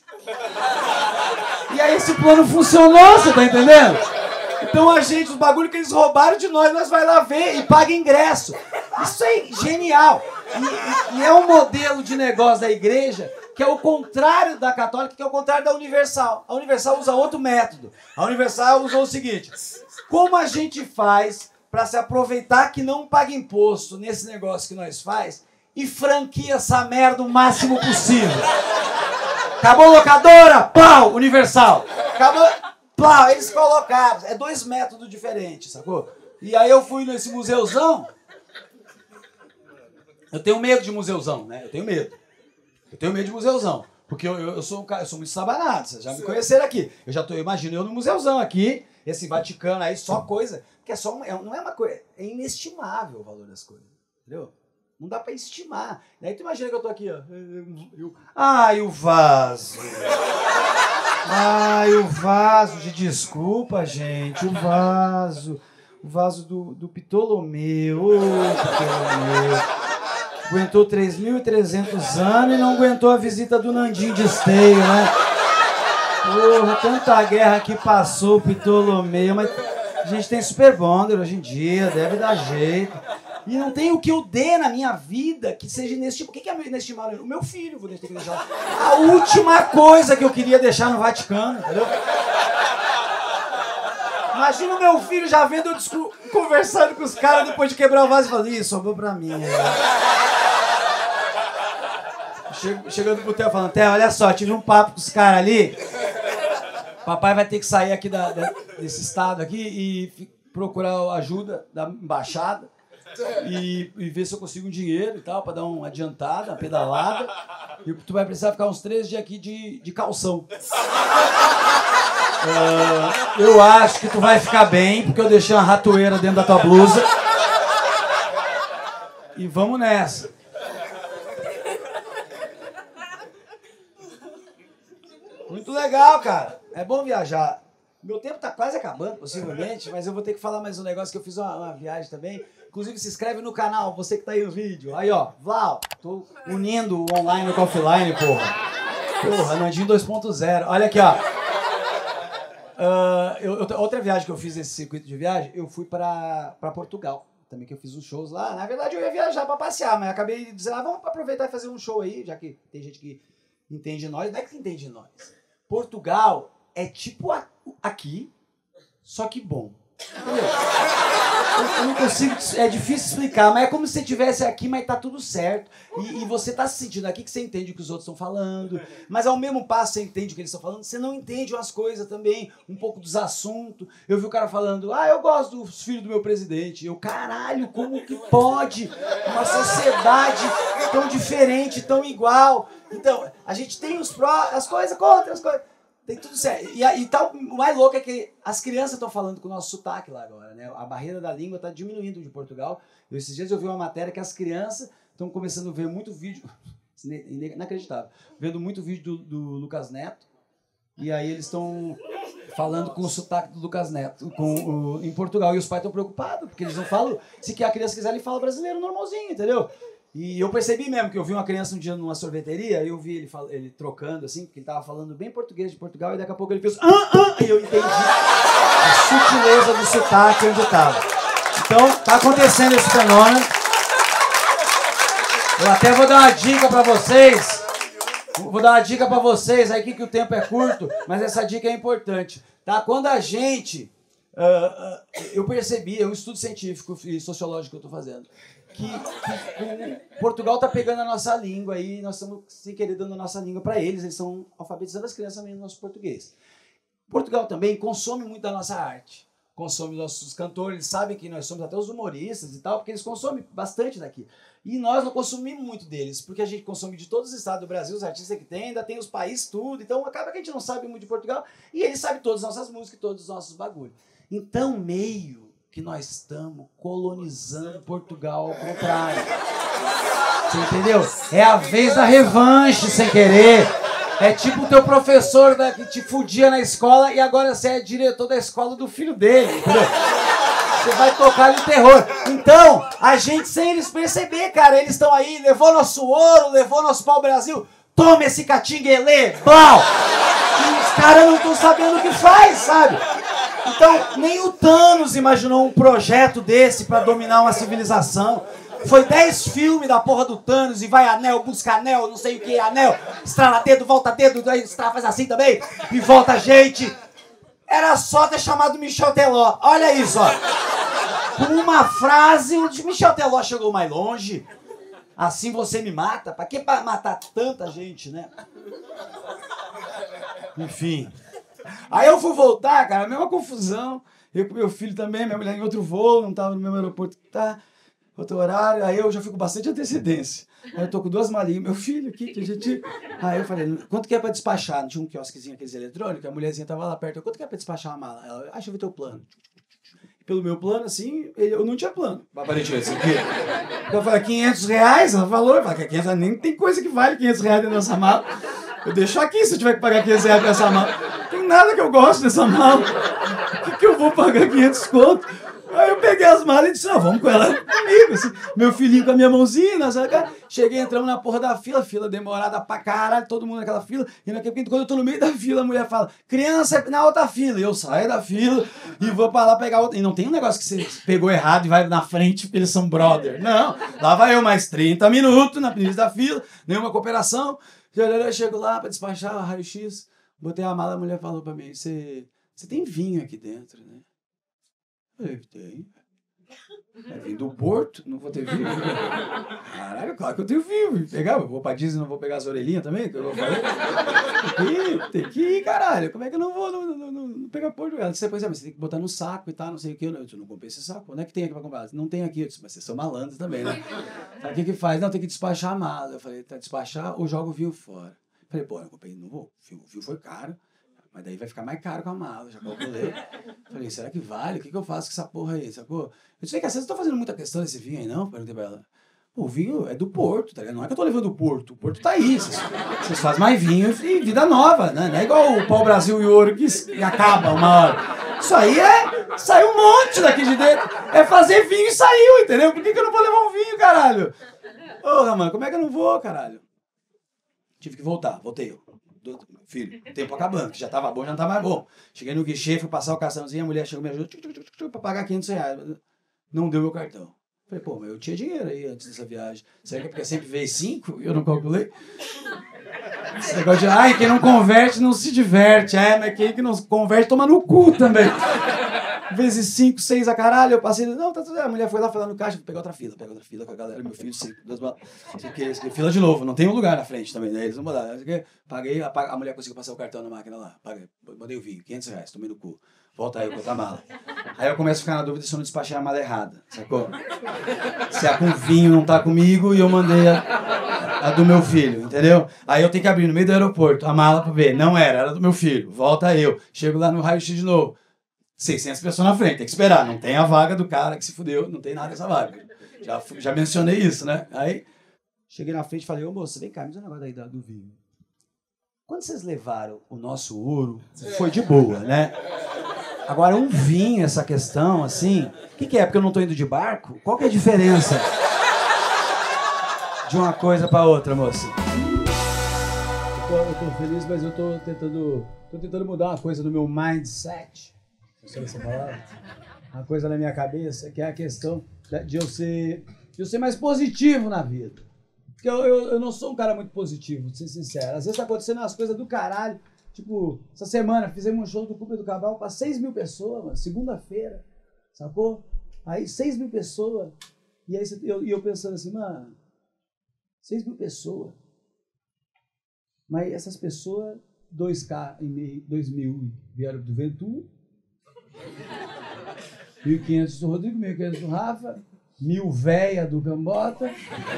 E aí esse plano funcionou, você tá entendendo? Então os bagulho que eles roubaram de nós vai lá ver e paga ingresso. Isso é genial. E é um modelo de negócio da igreja que é o contrário da católica, que é o contrário da universal. A universal usa outro método. A universal usou o seguinte, como a gente faz para se aproveitar que não paga imposto nesse negócio que nós faz e franquia essa merda o máximo possível? Acabou locadora? Pau! Universal. Acabou... Pau! Eles colocaram. É 2 métodos diferentes, sacou? E aí eu fui nesse museuzão. Eu tenho medo de museuzão, né? Eu tenho medo de museuzão. Porque eu sou muito sabanado, vocês já me conheceram aqui. Imagino eu no museuzão aqui, esse Vaticano aí, só coisa. Que não é uma coisa, é inestimável o valor das coisas. Entendeu? Não dá pra estimar. Daí tu imagina que eu tô aqui, ó. Ai, o vaso. Ai, o vaso. Desculpa, gente. O vaso. O vaso do Ptolomeu. Ô, Ptolomeu. Aguentou 3.300 anos e não aguentou a visita do Nandinho de Esteio, né? Porra, tanta guerra que passou o Ptolomeu, mas a gente tem Super Bonder hoje em dia, deve dar jeito. E não tem o que eu dê na minha vida que seja inestimável. O que é inestimável? O meu filho, vou ter que deixar. A última coisa que eu queria deixar no Vaticano, entendeu? Imagina o meu filho já vendo eu conversando com os caras depois de quebrar o vaso e falando, ih, sobrou pra mim. Chegando pro Theo falando, Theo, olha só, tive um papo com os caras ali. Papai vai ter que sair aqui desse estado aqui e procurar ajuda da embaixada. e ver se eu consigo um dinheiro e tal, pra dar uma adiantada, uma pedalada. E tu vai precisar ficar uns 3 dias aqui de calção. Eu acho que tu vai ficar bem, porque eu deixei uma ratoeira dentro da tua blusa. E vamos nessa. Muito legal, cara. É bom viajar. Meu tempo tá quase acabando, possivelmente, mas eu vou ter que falar mais um negócio, que eu fiz uma viagem também. Inclusive, se inscreve no canal, você que tá aí no vídeo. Aí, ó, Vlau, tô unindo o online com o offline, porra. Porra, Nandinho 2.0. Olha aqui, ó. Outra viagem que eu fiz nesse circuito de viagem, eu fui pra Portugal. Também que eu fiz uns shows lá. Na verdade, eu ia viajar pra passear, mas acabei dizendo, vamos aproveitar e fazer um show aí, já que tem gente que entende nós. Não é que entende nós. Portugal é tipo aqui, só que bom. Entendeu? Eu não consigo, é difícil explicar, mas é como se você estivesse aqui, mas tá tudo certo. E você tá se sentindo aqui que você entende o que os outros estão falando, mas ao mesmo passo você entende o que eles estão falando, você não entende umas coisas também, um pouco dos assuntos. Eu vi o cara falando, eu gosto dos filhos do meu presidente. Eu, caralho, como que pode uma sociedade tão diferente, tão igual? Então, a gente tem as coisas contra as coisas. Tem tudo certo. E tal, o mais louco é que as crianças estão falando com o nosso sotaque lá agora, né? A barreira da língua está diminuindo de Portugal. Esses dias eu vi uma matéria que as crianças estão começando a ver muito vídeo, inacreditável, vendo muito vídeo do Lucas Neto, e aí eles estão falando com o sotaque do Lucas Neto em Portugal. E os pais estão preocupados, porque eles não falam, se a criança quiser, ele fala brasileiro normalzinho, entendeu? E eu percebi mesmo que eu vi uma criança um dia numa sorveteria, e eu vi ele trocando assim, porque ele tava falando bem português de Portugal, e daqui a pouco ele fez e eu entendi a sutileza do sotaque onde eu tava. Então, tá acontecendo esse fenômeno. Eu até vou dar uma dica pra vocês. Vou dar uma dica pra vocês aí, que o tempo é curto, mas essa dica é importante. Tá? Quando a gente... eu percebi, é um estudo científico e sociológico que eu tô fazendo, que Portugal está pegando a nossa língua e nós estamos, sem querer, dando a nossa língua para eles. Eles estão alfabetizando as crianças também no nosso português. Portugal também consome muito da nossa arte. Consome nossos cantores, eles sabem que nós somos até os humoristas e tal, porque eles consomem bastante daqui. E nós não consumimos muito deles, porque a gente consome de todos os estados do Brasil, os artistas que tem, ainda tem os países, tudo. Então acaba que a gente não sabe muito de Portugal e eles sabem todas as nossas músicas, todos os nossos bagulhos. Então, meio que nós estamos colonizando Portugal ao contrário. Você entendeu? É a vez da revanche, sem querer. É tipo o teu professor que te fudia na escola e agora você é diretor da escola do filho dele, entendeu? Você vai tocar no terror. Então, a gente, sem eles perceber, cara, eles estão aí, levou nosso ouro, levou nosso pau-brasil, toma esse catinguelê, blau! E os caras não estão sabendo o que faz, sabe? Então, nem o Thanos imaginou um projeto desse pra dominar uma civilização. Foi 10 filmes da porra do Thanos, e vai anel, busca anel, não sei o que, anel, estrala dedo, volta dedo, aí estrala, faz assim também, e volta gente. Era só ter chamado Michel Teló. Olha isso, ó. Com uma frase, o de Michel Teló chegou mais longe. Assim você me mata? Pra que matar tanta gente, né? Enfim. Aí eu fui voltar, cara, a mesma confusão. Eu com meu filho também, minha mulher em outro voo, não tava no mesmo aeroporto que tá, outro horário. Aí eu já fui com bastante antecedência. Aí eu tô com 2 malinhas, meu filho aqui, Aí eu falei, quanto que é pra despachar? Não tinha um quiosquezinho, aqueles eletrônicos, a mulherzinha tava lá perto. Quanto que é pra despachar uma mala? Ela, deixa eu ver teu plano. Pelo meu plano, assim, eu não tinha plano. Aparentemente, aqui. Então eu falei, R$500? Ela falou, eu falei, 500, nem tem coisa que vale R$500 dentro dessa mala. Eu deixo aqui se eu tiver que pagar R$500 pra essa mala. Não tem nada que eu gosto dessa mala. Por que eu vou pagar 500 conto? Aí eu peguei as malas e disse, não, vamos com ela comigo, assim. Meu filhinho com a minha mãozinha, cheguei, entramos na porra da fila demorada pra caralho, todo mundo naquela fila, e quando eu tô no meio da fila, a mulher fala, criança na outra fila, e eu saio da fila e vou pra lá pegar outra, e não tem um negócio que você pegou errado e vai na frente porque eles são brother, não, lá vai eu mais 30 minutos na início da fila, nenhuma cooperação, eu chego lá pra despachar o raio-x, botei a mala, a mulher falou pra mim, você tem vinho aqui dentro, né? Eu tenho. Vim do Porto, não vou ter vinho. Caralho, claro que eu tenho vinho. Pegar, vou pra Disney, não vou pegar as orelhinhas também, que eu falei. Tem que ir, caralho. Como é que eu não vou não pegar Porto? Ela disse, pois é, mas você tem que botar no saco e tal, não sei o que. Eu disse, não comprei esse saco. Onde é que tem aqui pra comprar? Não tem aqui. Eu disse, mas vocês são malandros também, né? Sabe o que faz? Não, tem que despachar a mala. Eu falei, tá, despachar ou joga o vinho fora? Eu falei, pô, eu comprei, não vou. O vinho foi caro. Mas daí vai ficar mais caro com a mala, já calculei. Falei, será que vale? O que eu faço com essa porra aí, sacou? Eu disse, que vocês estão fazendo muita questão desse vinho aí, não? Perguntei pra ela. Pô, o vinho é do Porto, tá ligado? Não é que eu tô levando o Porto tá aí. Vocês fazem mais vinho e vida nova, né? Não é igual o Pau Brasil e Ouro que acaba uma hora. Isso aí saiu um monte daqui de dentro. É fazer vinho e saiu, entendeu? Por que eu não vou levar um vinho, caralho? Porra, mano, como é que eu não vou, caralho? Tive que voltar, voltei eu. Filho, tempo acabando, que já tava bom, já não tá mais bom. Cheguei no guichê, fui passar o cartãozinho, a mulher chegou me ajudou pra pagar R$500. Não deu meu cartão. Falei, pô, mas eu tinha dinheiro aí antes dessa viagem. Será que é porque sempre veio 5 e eu não calculei? Esse negócio de, quem não converte não se diverte. Mas quem que não converte toma no cu também. Vezes 5, 6 a caralho, eu passei, não, tá tudo. A mulher foi lá falando no caixa, pega outra fila com a galera, meu filho, 5, 2 balas. Fila de novo, não tem um lugar na frente também, né? Eles não mudaram. Paguei, a mulher conseguiu passar o cartão na máquina lá. Paguei, mandei o vinho, R$500, tomei no cu. Volta aí com outra mala. Aí eu começo a ficar na dúvida se eu não despachei a mala errada, sacou? Se a com vinho não tá comigo e eu mandei a do meu filho, entendeu? Aí eu tenho que abrir no meio do aeroporto a mala pra ver. Não era do meu filho. Volta eu. Chego lá no raio-x de novo. 600 pessoas na frente, tem que esperar. Não tem a vaga do cara que se fudeu, não tem nada dessa vaga. Já mencionei isso, né? Aí, cheguei na frente e falei, ô moço, vem cá, me diz um negócio aí do vinho. Quando vocês levaram o nosso ouro, foi de boa, né? Agora, um vinho, essa questão, assim, o que é? Porque eu não tô indo de barco? Qual que é a diferença de uma coisa pra outra, moça? Eu tô feliz, mas eu tô tentando mudar uma coisa do meu mindset. Não sei se falar. Uma coisa na minha cabeça, que é a questão de eu ser mais positivo na vida. Porque eu não sou um cara muito positivo, de ser sincero. Às vezes tá acontecendo umas coisas do caralho. Tipo, essa semana fizemos um show do Clube do Cabral para 6 mil pessoas, mano, segunda-feira, sacou? Aí 6 mil pessoas. E aí eu pensando assim, mano, 6 mil pessoas. Mas essas pessoas, 2.000 vieram do Ventura, 1.500 do Rodrigo, 1.500 do Rafa, 1.000 véia do Cambota.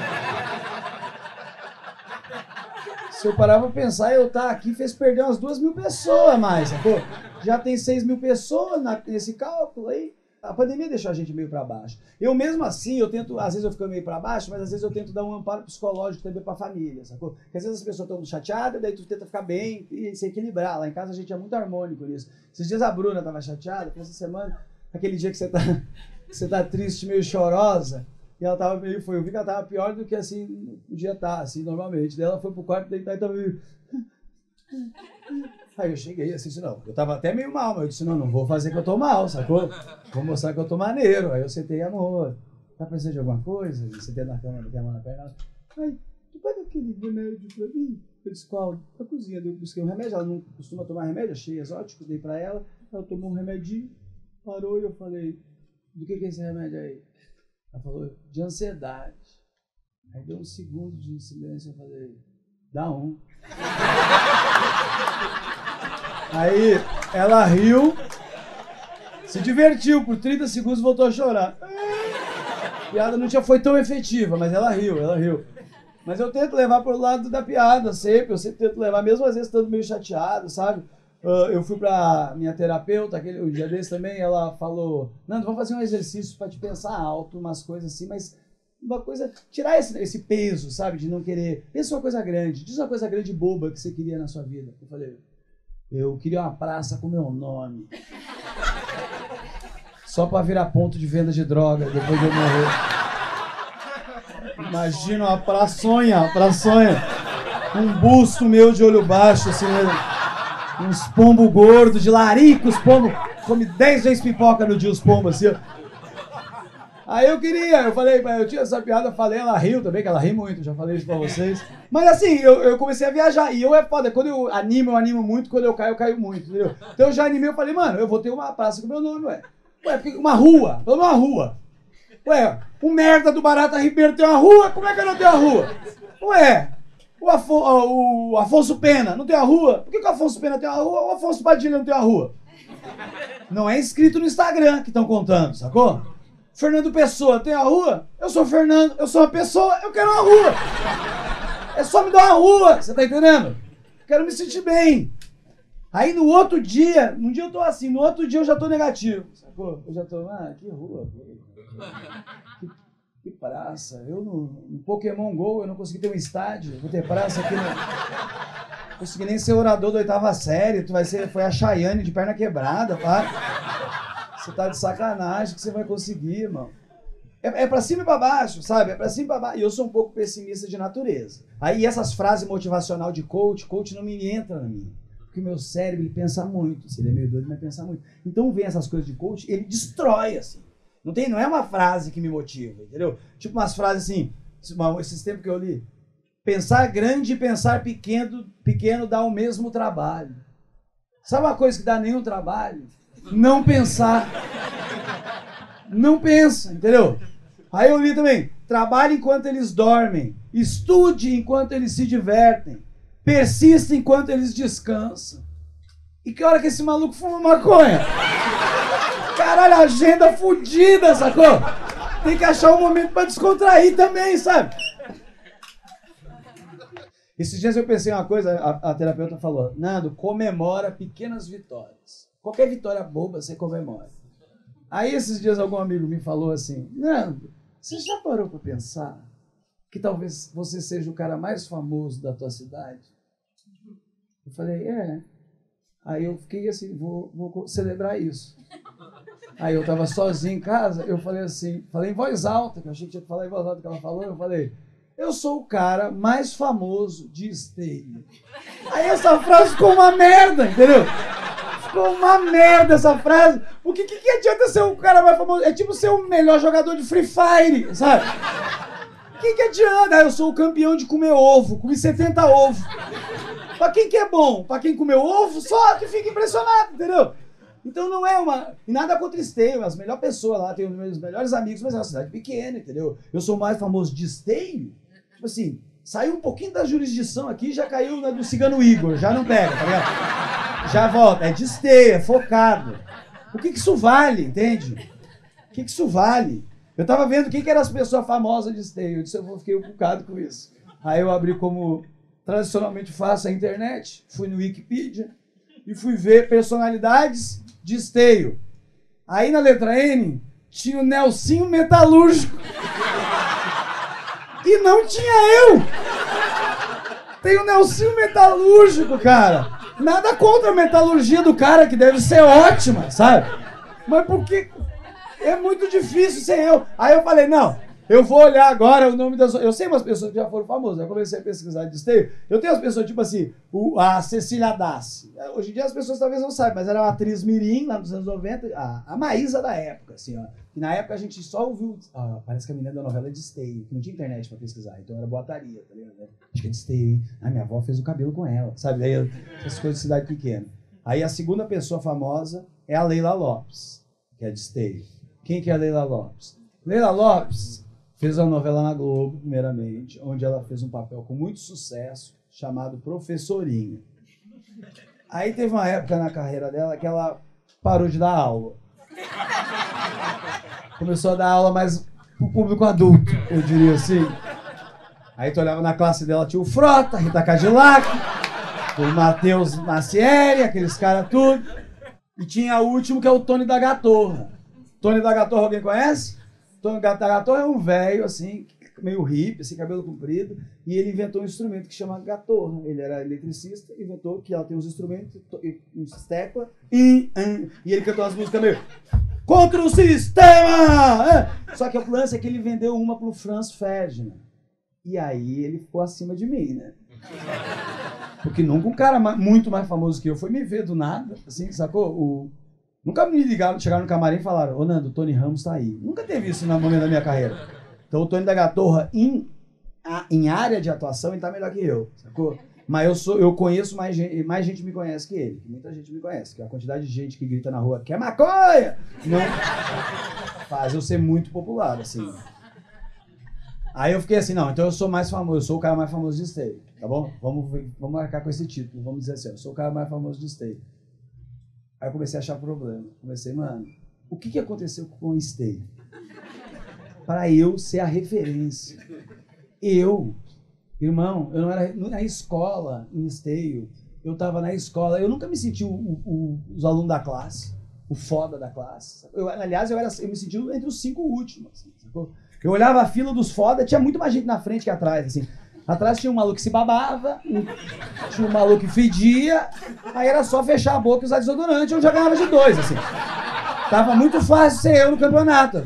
Se eu parar pra pensar, eu tá aqui fez perder umas 2.000 pessoas a mais, sacou? Já tem 6 mil pessoas nesse cálculo aí. A pandemia deixou a gente meio pra baixo. Eu mesmo assim, eu tento, às vezes eu fico meio pra baixo, mas às vezes eu tento dar um amparo psicológico também pra família, sacou? Porque às vezes as pessoas estão chateadas, daí tu tenta ficar bem e se equilibrar. Lá em casa a gente é muito harmônico nisso. Esses dias a Bruna tava chateada, essa semana, aquele dia que você tá triste, meio chorosa, e ela tava meio, eu vi que ela tava pior do que assim, podia estar, assim, normalmente. Daí ela foi pro quarto deitar e tava meio... Aí eu cheguei assim, não, eu tava até meio mal, mas eu disse, não vou fazer que eu tô mal, sacou? Vou mostrar que eu tô maneiro. Aí eu sentei, amor, tá precisando de alguma coisa? Eu sentei na cama, botei a mão na perna. Aí, tu pega aquele remédio pra mim? Eu disse, qual? Da cozinha. Eu busquei um remédio, ela não costuma tomar remédio, achei exótico, dei pra ela. Ela tomou um remedinho, parou e eu falei, do que é esse remédio aí? Ela falou, de ansiedade. Aí deu uns segundos de silêncio, eu falei, dá um. Aí ela riu, se divertiu por 30 segundos e voltou a chorar. A piada não foi tão efetiva, mas ela riu. Mas eu tento levar pro lado da piada eu sempre tento levar, mesmo às vezes estando meio chateado, sabe? Eu fui pra minha terapeuta, um dia desse também, ela falou, Nando, vamos fazer um exercício pra te pensar alto, umas coisas assim, mas uma coisa, tirar esse peso, sabe, de não querer, pensa uma coisa grande, diz uma coisa grande e boba que você queria na sua vida. Eu falei, eu queria uma praça com meu nome, só pra virar ponto de venda de droga depois de eu morrer. Imagina uma praçonha, um busto meu de olho baixo, assim, uns pombos gordos, de larico, os pombos, come 10 vezes pipoca no dia, os pombos, assim, ó. Aí eu falei, eu tinha essa piada, falei, ela riu também, que ela ri muito, já falei isso pra vocês. Mas assim, eu comecei a viajar, e é foda, quando eu animo muito, quando eu caio muito, entendeu? Então eu já animei, eu falei, mano, eu vou ter uma praça com meu nome, ué, porque uma rua, Ué, o merda do Barata Ribeiro tem uma rua, como é que eu não tenho a rua? Ué, o Afonso Pena não tem a rua? Por que o Afonso Pena tem a rua? O Afonso Padilha não tem a rua? Não é inscrito no Instagram que estão contando, sacou? Fernando Pessoa tem a rua? Eu sou Fernando, eu sou uma pessoa, eu quero uma rua. É só me dar uma rua, você tá entendendo? Quero me sentir bem. Aí no outro dia, num dia eu tô assim, no outro dia eu já tô negativo, sacou? Eu já tô, que rua, que praça. Eu no Pokémon GO eu não consegui ter um estádio, vou ter praça aqui não consegui nem ser orador da 8ª série, foi a Chayane de perna quebrada, pá. Você tá de sacanagem que você vai conseguir, irmão. É pra cima e pra baixo, sabe? É pra cima e pra baixo. E eu sou um pouco pessimista de natureza. Aí essas frases motivacional de coach não me entra na minha. Porque o meu cérebro, ele pensa muito. Se ele é meio doido, ele vai pensar muito. Então vem essas coisas de coach, ele destrói, assim. Não é uma frase que me motiva, entendeu? Tipo umas frases assim, esses tempos que eu li. Pensar grande e pensar pequeno dá o mesmo trabalho. Sabe uma coisa que dá nenhum trabalho? Não pensar. Não pensa, entendeu? Aí eu li também, trabalhe enquanto eles dormem, estude enquanto eles se divertem, persista enquanto eles descansam. E que hora que esse maluco fuma maconha? Caralho, agenda fodida, sacou? Tem que achar um momento pra descontrair também, sabe? Esses dias eu pensei uma coisa, a terapeuta falou, Nando, comemora pequenas vitórias. Qualquer vitória boba você comemora. Aí esses dias algum amigo me falou assim, Nando, você já parou pra pensar que talvez você seja o cara mais famoso da tua cidade? Eu falei, Aí eu fiquei assim, vou celebrar isso. Aí eu tava sozinho em casa, eu falei assim, falei em voz alta, que eu achei que tinha que falar em voz alta que ela falou, eu falei, eu sou o cara mais famoso de Esteio. Aí essa frase ficou uma merda, entendeu? Ficou uma merda essa frase. O que adianta ser o cara mais famoso? É tipo ser o melhor jogador de Free Fire, sabe? O que adianta? Eu sou o campeão de comer ovo, comi 70 ovos. Pra quem que é bom? Pra quem comeu ovo, só que fica impressionado, entendeu? Então não é uma... E nada contra Esteio, as melhores pessoas lá, tenho os meus melhores amigos, mas é uma cidade pequena, entendeu? Eu sou o mais famoso de Esteio. Tipo assim, saiu um pouquinho da jurisdição aqui, já caiu do Cigano Igor, já não pega, tá ligado? Já volta, é de Esteio, é focado. O que isso vale, entende? O que isso vale? Eu tava vendo quem que eram as pessoas famosas de Esteio, eu disse, eu fiquei ocupado com isso. Aí eu abri como tradicionalmente faço a internet, fui no Wikipedia e fui ver personalidades de Esteio. Aí na letra N tinha o Nelsinho Metalúrgico. E não tinha eu! Tem o Nelsinho Metalúrgico, cara. Nada contra a metalurgia do cara, que deve ser ótima, sabe? Mas porque é muito difícil ser eu. Aí eu falei, não, eu vou olhar agora o nome das... Eu sei umas pessoas que já foram famosas, eu comecei a pesquisar de Esteio. Eu tenho as pessoas, tipo assim, a Cecília Dassi. Hoje em dia as pessoas talvez não saibam, mas era uma atriz mirim, lá nos anos 90, a Maísa da época, assim, ó. E na época a gente só ouviu... parece que a menina da novela é de Esteio, que não tinha internet pra pesquisar, então era boataria, tá ligado? Acho que é de Esteio, hein? Minha avó fez o cabelo com ela, sabe? Aí essas coisas de cidade pequena. Aí a segunda pessoa famosa é a Leila Lopes, que é de Esteio. Quem que é a Leila Lopes? Leila Lopes fez uma novela na Globo, primeiramente, onde ela fez um papel com muito sucesso, chamado Professorinha. Aí teve uma época na carreira dela que ela parou de dar aula. Começou a dar aula mais pro público adulto, eu diria assim. Aí tu olhava na classe dela, tinha o Frota, Rita Cadillac, o Matheus Macieri, aqueles caras tudo. E tinha o último, que é o Tony da Gatorra. Tony da Gatorra, alguém conhece? Tony da Gatorra é um velho, assim, meio hippie, assim, cabelo comprido, e ele inventou um instrumento que chama gatorra. Ele era eletricista, inventou que ela tem uns instrumentos, uns teclas, e ele cantou as músicas meio... Contra o sistema! Só que o lance é que ele vendeu uma pro Franz Ferdinand. E aí ele ficou acima de mim, né? Porque nunca um cara muito mais famoso que eu foi me ver do nada, assim, sacou? Nunca me ligaram, chegaram no camarim e falaram, ô Nando, o Tony Ramos tá aí. Nunca teve isso no momento da minha carreira. Então o Tony da Gatorra, em área de atuação, ele tá melhor que eu, sacou? Mas eu conheço mais gente me conhece que ele. Muita gente me conhece. Que a quantidade de gente que grita na rua, quer maconha? Não faz eu ser muito popular, assim. Aí eu fiquei assim, não, então eu sou mais famoso, eu sou o cara mais famoso de Esteio, tá bom? Vamos marcar com esse título, vamos dizer assim, eu sou o cara mais famoso de Esteio. Aí eu comecei a achar problema. Comecei, mano, o que aconteceu com o Esteio? Para eu ser a referência. Irmão, eu não era na escola, em Esteio, eu tava na escola, eu nunca me senti os alunos da classe, o foda da classe. Aliás, eu me senti entre os 5 últimos, assim, sacou? Eu olhava a fila dos foda, tinha muito mais gente na frente que atrás, assim. Atrás tinha um maluco que se babava, tinha um maluco que fedia, aí era só fechar a boca e usar desodorante, eu já ganhava de 2, assim. Tava muito fácil ser eu no campeonato.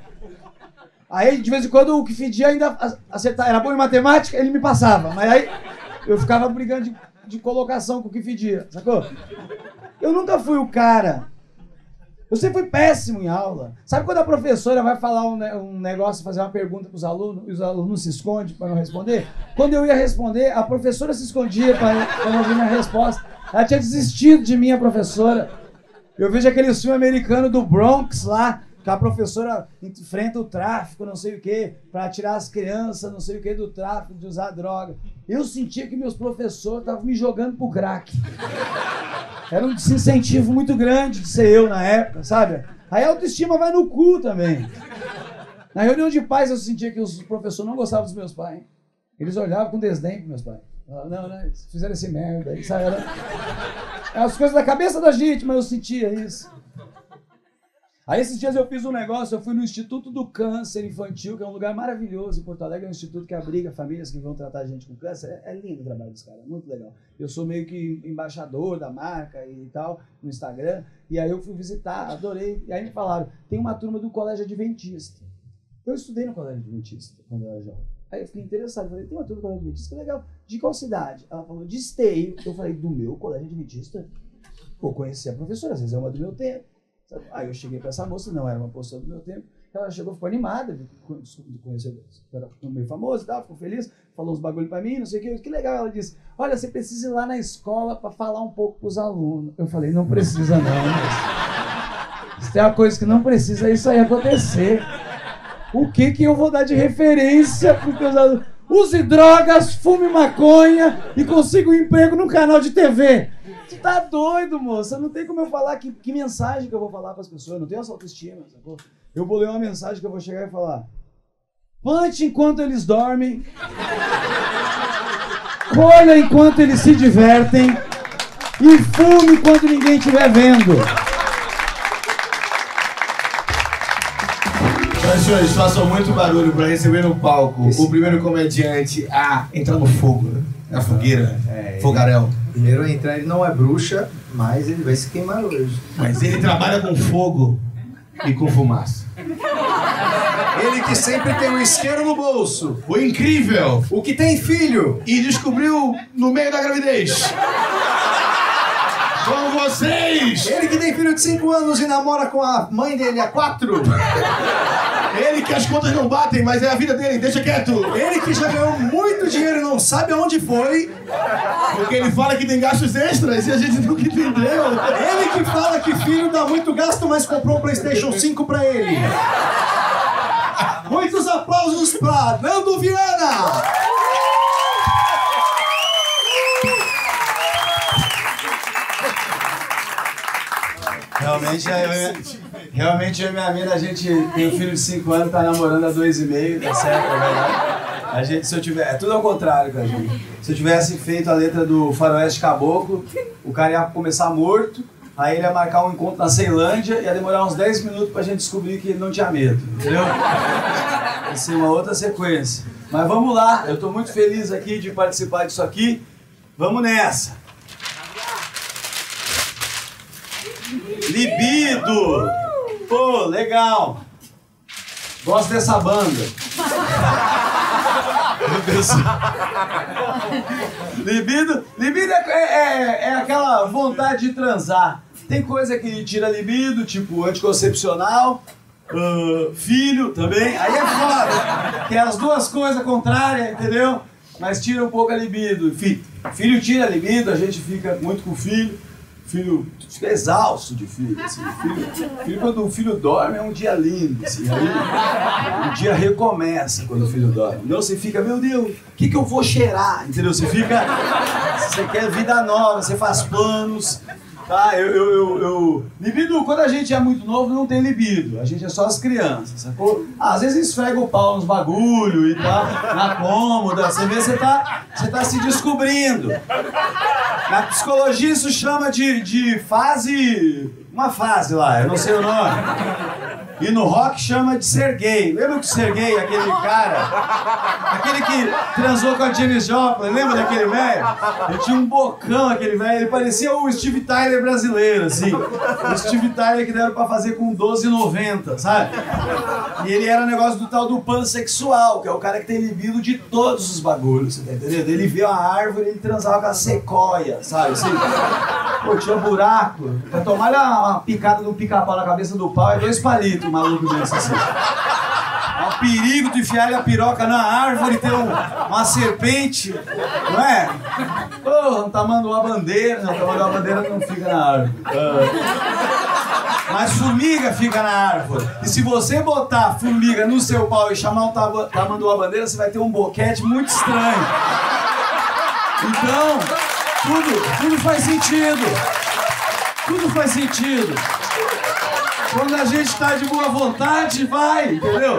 Aí de vez em quando, o que fedia ainda acertava, era bom em matemática, ele me passava. Mas aí eu ficava brigando de colocação com o que fedia, sacou? Eu nunca fui o cara... Eu sempre fui péssimo em aula. Sabe quando a professora vai falar um negócio, fazer uma pergunta para os alunos, e os alunos se escondem para não responder? Quando eu ia responder, a professora se escondia para não ouvir minha resposta. Ela tinha desistido de mim, a professora. Eu vejo aqueles filmes americanos do Bronx lá, que a professora enfrenta o tráfico, não sei o quê, para tirar as crianças, não sei o quê, do tráfico, de usar droga. Eu sentia que meus professores estavam me jogando pro crack. Era um desincentivo muito grande de ser eu na época, sabe? Aí a autoestima vai no cu também. Na reunião de pais eu sentia que os professores não gostavam dos meus pais. Hein? Eles olhavam com desdém pros meus pais. Falavam, não, eles fizeram esse merda aí, sabe? Era as coisas da cabeça da gente, mas eu sentia isso. Aí esses dias eu fiz um negócio, eu fui no Instituto do Câncer Infantil, que é um lugar maravilhoso em Porto Alegre, é um instituto que abriga famílias que vão tratar gente com câncer. É lindo o trabalho dos caras, muito legal. Eu sou meio que embaixador da marca e tal, no Instagram, e aí eu fui visitar, adorei. E aí me falaram, tem uma turma do Colégio Adventista. Eu estudei no Colégio Adventista quando eu era jovem. Aí eu fiquei interessado, falei, tem uma turma do Colégio Adventista, que legal. De qual cidade? Ela falou, de Esteio. Eu falei, do meu Colégio Adventista? Pô, conheci a professora, às vezes é uma do meu tempo. Aí eu cheguei pra essa moça, não era uma pessoa do meu tempo, ela chegou, ficou animada, conheceu, era meio famoso e tal, ficou feliz, falou uns bagulho pra mim, não sei o que legal, ela disse, olha, você precisa ir lá na escola pra falar um pouco pros alunos. Eu falei, não precisa não, mas se tem uma coisa que não precisa, isso aí acontecer. O que eu vou dar de referência pros meus alunos? Use drogas, fume maconha e consiga um emprego num canal de TV. Tu tá doido, moça? Não tem como eu falar que mensagem que eu vou falar pras pessoas. Não tenho essa autoestima, sacou? Eu bolei uma mensagem que eu vou chegar e falar. Plante enquanto eles dormem. Colha enquanto eles se divertem. E fume enquanto ninguém estiver vendo. Senhores, façam muito barulho para receber no palco o primeiro comediante a entrar no fogo, né? Na fogueira, fogaréu. Primeiro a entrar, ele não é bruxa, mas ele vai se queimar hoje. Mas ele trabalha com fogo e com fumaça. Ele que sempre tem um isqueiro no bolso. O incrível. O que tem filho. E descobriu no meio da gravidez. Com vocês! Ele que tem filho de 5 anos e namora com a mãe dele há 4. Ele que as contas não batem, mas é a vida dele, deixa quieto. Ele que já ganhou muito dinheiro e não sabe aonde foi. Porque ele fala que tem gastos extras e a gente nunca entendeu. Ele que fala que filho dá muito gasto, mas comprou um PlayStation 5 pra ele. Muitos aplausos pra Nando Viana! Realmente eu e minha mina, a gente tem um filho de 5 anos, tá namorando há 2,5, tá certo, é verdade? A gente, se eu tiver, é tudo ao contrário com a gente. Se eu tivesse feito a letra do Faroeste Caboclo, o cara ia começar morto, aí ele ia marcar um encontro na Ceilândia, ia demorar uns 10 minutos pra gente descobrir que ele não tinha medo, entendeu? Ia ser uma outra sequência. Mas vamos lá, eu tô muito feliz aqui de participar disso aqui. Vamos nessa! Libido! Pô, legal! Gosto dessa banda. Libido é aquela vontade de transar. Tem coisa que tira libido, tipo anticoncepcional, filho também. Aí é foda, que é as duas coisas contrárias, entendeu? Mas tira um pouco a libido. Filho tira a libido, a gente fica muito com o filho. Filho fica exausto de filho, assim. Filho, quando o filho dorme, é um dia lindo, assim. Aí o dia recomeça quando o filho dorme. Não, você fica, meu Deus, o que eu vou cheirar? Entendeu? Você fica... Você quer vida nova, você faz planos... Tá, libido, quando a gente é muito novo, não tem libido. A gente é só as crianças, sacou? Às vezes esfrega o pau nos bagulho e tal, na cômoda. Você vê, você tá se descobrindo. Na psicologia isso chama de fase... Uma fase lá, eu não sei o nome. E no rock chama de ser gay. Lembra que ser gay, aquele cara? Aquele que transou com a Janis Joplin, lembra daquele velho? Ele tinha um bocão, aquele velho, ele parecia o Steve Tyler brasileiro, assim. O Steve Tyler que deram pra fazer com 12,90, sabe? E ele era negócio do tal do pansexual, que é o cara que tem libido de todos os bagulhos, você tá entendendo? Ele vê uma árvore, ele transava com a sequoia, sabe? Assim, pô, tinha buraco. Pra tomar uma picada do pica-pau na cabeça do pau é 2 palitos, maluco desse assim. É um perigo tu enfiar a piroca na árvore e ter uma serpente, não é? Pô, no tamanho de uma bandeira. Não, o tamanho de uma bandeira não fica na árvore. Mas formiga fica na árvore. E se você botar formiga no seu pau e chamar o tamanho de uma bandeira, você vai ter um boquete muito estranho. Então, tudo faz sentido. Tudo faz sentido. Quando a gente tá de boa vontade, vai, entendeu?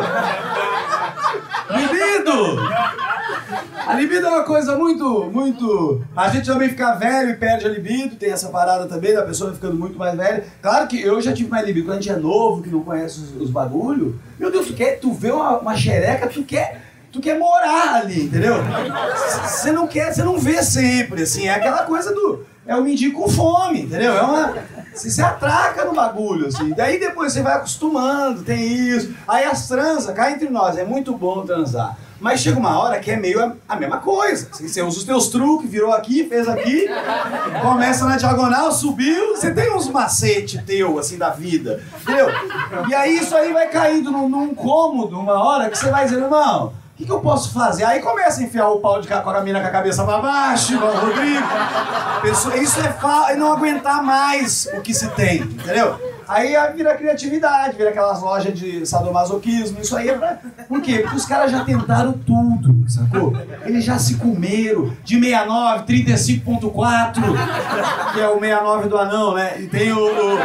Libido! A libido é uma coisa muito... A gente também fica velho e perde a libido, tem essa parada também da pessoa ficando muito mais velha. Claro que eu já tive mais libido. Quando a gente é novo, que não conhece os bagulhos, meu Deus, tu vê uma xereca, tu quer morar ali, entendeu? Você não vê sempre, assim, é aquela coisa é o mendigo com fome, entendeu? Você se atraca no bagulho, assim. Daí depois você vai acostumando, tem isso. Aí as transas, cá entre nós, é muito bom transar. Mas chega uma hora que é meio a mesma coisa. Você usa os teus truques, virou aqui, fez aqui, começa na diagonal, subiu, você tem uns macetes teu, assim, da vida, entendeu? E aí isso aí vai caindo num cômodo, uma hora que você vai dizendo, não, o que eu posso fazer? Aí começa a enfiar o pau de com a mina com a cabeça pra baixo, igual o Rodrigo. Isso é não aguentar mais o que se tem, entendeu? Aí vira criatividade, vira aquelas lojas de sadomasoquismo, isso aí é pra... Por quê? Porque os caras já tentaram tudo, sacou? Eles já se comeram de 69, 35.4, que é o 69 do anão, né? E tem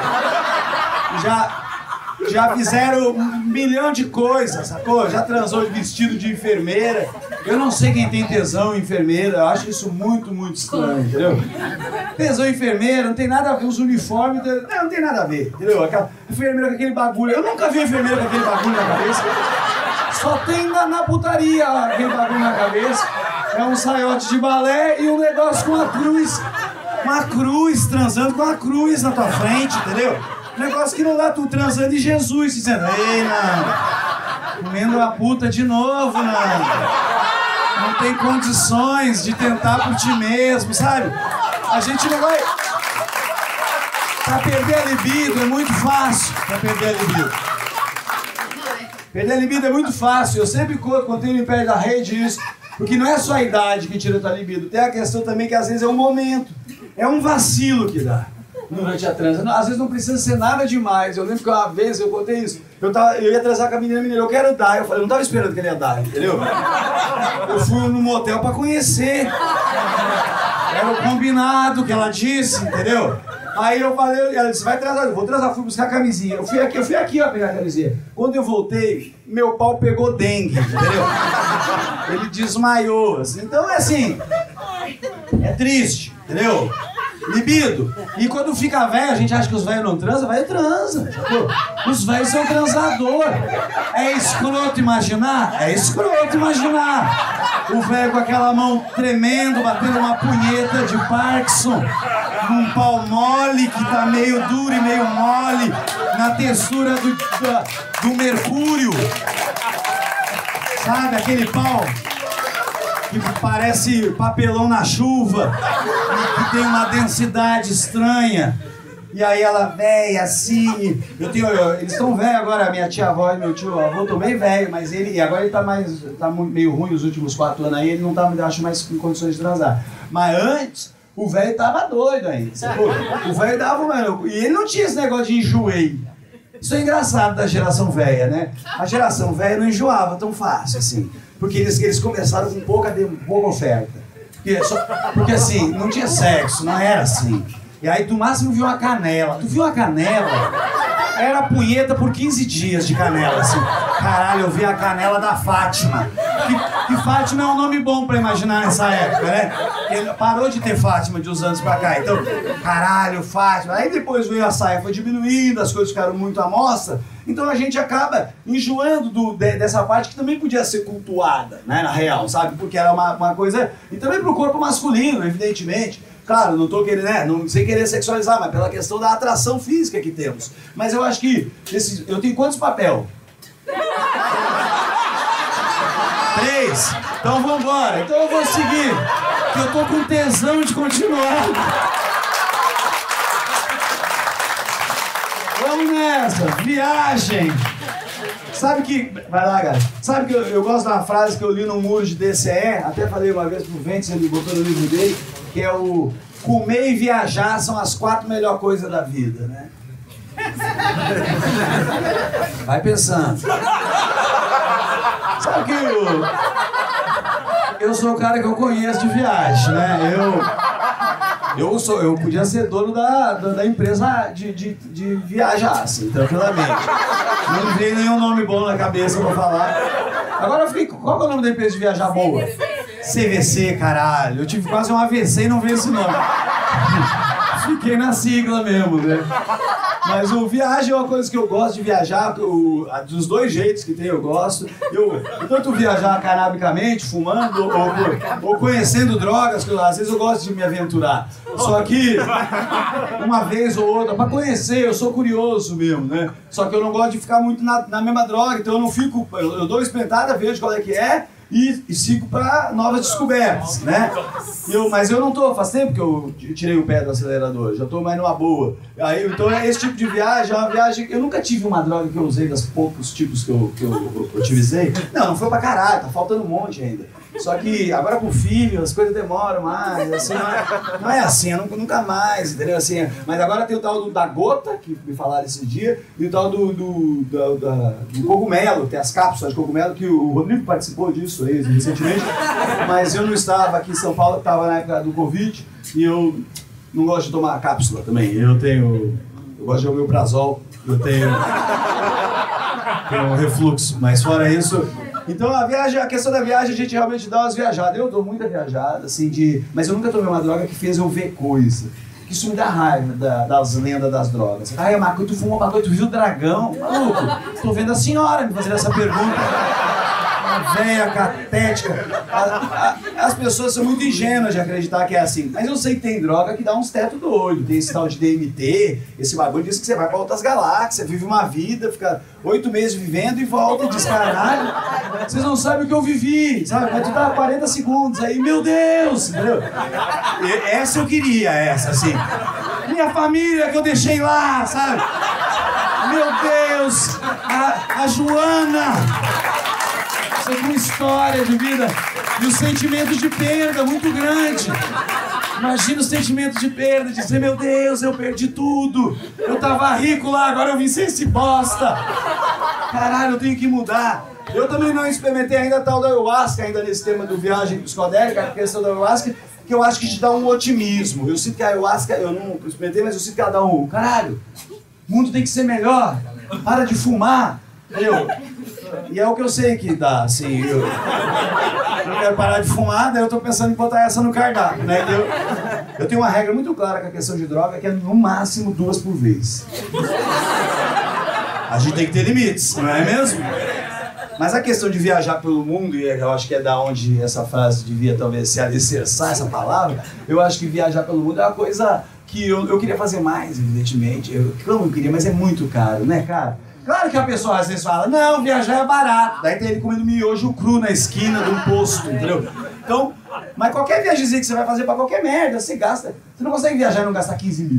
Já fizeram 1 milhão de coisas, sacou? Já transou de vestido de enfermeira. Eu não sei quem tem tesão em enfermeira, eu acho isso muito, muito estranho, entendeu? Tesão em enfermeira, não tem nada a ver, os uniformes, não tem nada a ver, entendeu? Aquela enfermeira com aquele bagulho, eu nunca vi enfermeira com aquele bagulho na cabeça. Só tem na putaria aquele bagulho na cabeça. É um saiote de balé e um negócio com uma cruz, transando com a cruz na tua frente, entendeu? Negócio que não dá, tu transando e Jesus dizendo, ei, não, comendo a puta de novo, não tem condições de tentar por ti mesmo, sabe? A gente não vai... Pra perder a libido é muito fácil, perder a libido é muito fácil, eu sempre contei no pé da rede isso, porque não é só a idade que tira a tua libido, tem a questão também que às vezes é um momento, é um vacilo que dá. Durante a transa. Às vezes não precisa ser nada demais. Eu lembro que uma vez eu contei isso. Eu ia transar com a menina, eu quero dar. Eu falei, eu não tava esperando que ele ia dar, entendeu? Eu fui num motel pra conhecer. Era o combinado que ela disse, entendeu? Aí eu falei, ela disse, vai transar, eu vou transar, fui buscar a camisinha. Eu fui aqui ó, pegar a camisinha. Quando eu voltei, meu pau pegou dengue, entendeu? Ele desmaiou, assim. Então é assim, é triste, entendeu? Libido. E quando fica velho, a gente acha que os velhos não transam, velho transa. Os velhos são transador. É escroto imaginar? É escroto imaginar. O velho com aquela mão tremendo, batendo uma punheta de Parkinson, num pau mole que tá meio duro e meio mole, na textura do mercúrio. Sabe, aquele pau que parece papelão na chuva, que tem uma densidade estranha. E aí ela, véia, assim... eles estão velhos agora, minha tia-avó e meu tio-avô estão bem velhos, mas agora ele tá meio ruim os últimos 4 anos aí, ele não tá, acho, mais em condições de transar. Mas antes, o velho tava doido ainda. O velho dava uma... E ele não tinha esse negócio de enjoei. Isso é engraçado da geração velha, né? A geração velha não enjoava tão fácil, assim. Porque eles começaram com pouca oferta. Porque assim, não tinha sexo, não era assim. E aí, tu máximo viu uma canela. Tu viu a canela? Era punheta por 15 dias de canela, assim. Caralho, eu vi a canela da Fátima. Que Fátima é um nome bom pra imaginar nessa época, né? Porque parou de ter Fátima de uns anos pra cá. Então, caralho, Fátima. Aí depois veio a saia, foi diminuindo, as coisas ficaram muito à mostra. Então a gente acaba enjoando dessa parte que também podia ser cultuada, né? Na real, sabe? Porque era uma coisa... E também pro corpo masculino, evidentemente. Claro, não tô querendo, né? Sem querer sexualizar, mas pela questão da atração física que temos. Mas eu acho que... eu tenho quantos papel? 3. Então vambora. Então eu vou seguir. Que eu tô com tesão de continuar. Vamos nessa. Viagem. Sabe que... Vai lá, cara. Sabe que eu gosto de uma frase que eu li no muro de DCE, até falei uma vez pro Ventes, ele botou no livro dele, que é o comer e viajar são as 4 melhores coisas da vida, né? Vai pensando. Sabe que eu sou o cara que eu conheço de viagem, né? Eu podia ser dono da empresa de viajar, assim, tranquilamente. Não veio nenhum nome bom na cabeça pra falar. Agora eu fiquei... Qual é o nome da empresa de viajar boa? CVC, caralho. Eu tive quase um AVC e não veio esse nome. Fiquei na sigla mesmo, né? Mas o viagem é uma coisa que eu gosto de viajar, dos 2 jeitos que tem eu gosto. Tanto viajar canabicamente, fumando, ou conhecendo drogas, que às vezes eu gosto de me aventurar. Só que, uma vez ou outra, pra conhecer, eu sou curioso mesmo, né? Só que eu não gosto de ficar muito na mesma droga, então eu não fico... Eu dou uma experimentada, vejo qual é que é, e sigo para novas descobertas, né? Mas eu não tô, faz tempo que eu tirei o pé do acelerador, já tô mais numa boa. Então esse tipo de viagem é uma viagem... Eu nunca tive uma droga que eu usei das poucos tipos que eu utilizei. Não foi pra caralho, tá faltando um monte ainda. Só que agora com o filho as coisas demoram mais, assim, não é assim, nunca mais, entendeu? Assim, mas agora tem o tal da gota, que me falaram esse dia, e o tal do cogumelo, tem as cápsulas de cogumelo, que o Rodrigo participou disso aí recentemente, mas eu não estava aqui em São Paulo, estava na época do Covid, e eu não gosto de tomar cápsula também. Eu gosto de omeprazol, eu tenho um refluxo, mas fora isso... Então a questão da viagem, a gente realmente dá umas viajadas. Eu dou muita viajada, assim, mas eu nunca tomei uma droga que fez eu ver coisa. Isso me dá raiva das lendas das drogas. Ai, Marco, tu fumou uma coisa, tu viu o dragão? Maluco, tô vendo a senhora me fazer essa pergunta. Uma véia catética. As pessoas são muito ingênuas de acreditar que é assim. Mas eu sei que tem droga que dá uns teto doido. Tem esse tal de DMT, esse bagulho diz que você vai pra outras galáxias, vive uma vida, fica 8 meses vivendo e volta e diz, caralho, vocês não sabem o que eu vivi, sabe? Mas tu tá 40 segundos aí, meu Deus, entendeu? Essa eu queria, assim. Minha família que eu deixei lá, sabe? Meu Deus, a Joana. Você tem uma história de vida e o sentimento de perda muito grande. Imagina o sentimento de perda, de dizer, meu Deus, eu perdi tudo. Eu tava rico lá, agora eu vim ser esse bosta. Caralho, eu tenho que mudar. Eu também não experimentei ainda a tal da ayahuasca, ainda nesse tema do viagem psicodélica, a questão da ayahuasca, que eu acho que te dá um otimismo. Eu sinto que a ayahuasca, eu não experimentei, mas eu sinto que ela dá um, caralho, o mundo tem que ser melhor, para de fumar, entendeu? E é o que eu sei que dá, assim, eu quero parar de fumar, daí eu tô pensando em botar essa no cardápio, né? Eu tenho uma regra muito clara com a questão de droga, que é no máximo 2 por vez. A gente tem que ter limites, não é mesmo? Mas a questão de viajar pelo mundo, e eu acho que é da onde essa frase devia talvez se alicerçar, essa palavra, eu acho que viajar pelo mundo é uma coisa que eu queria fazer mais, evidentemente. Como eu queria, mas é muito caro, né, cara? Claro que a pessoa às vezes fala, não, viajar é barato. Daí tem ele comendo miojo cru na esquina de um posto, entendeu? Então, mas qualquer viagemzinha que você vai fazer pra qualquer merda, você gasta. Você não consegue viajar e não gastar 15 mil.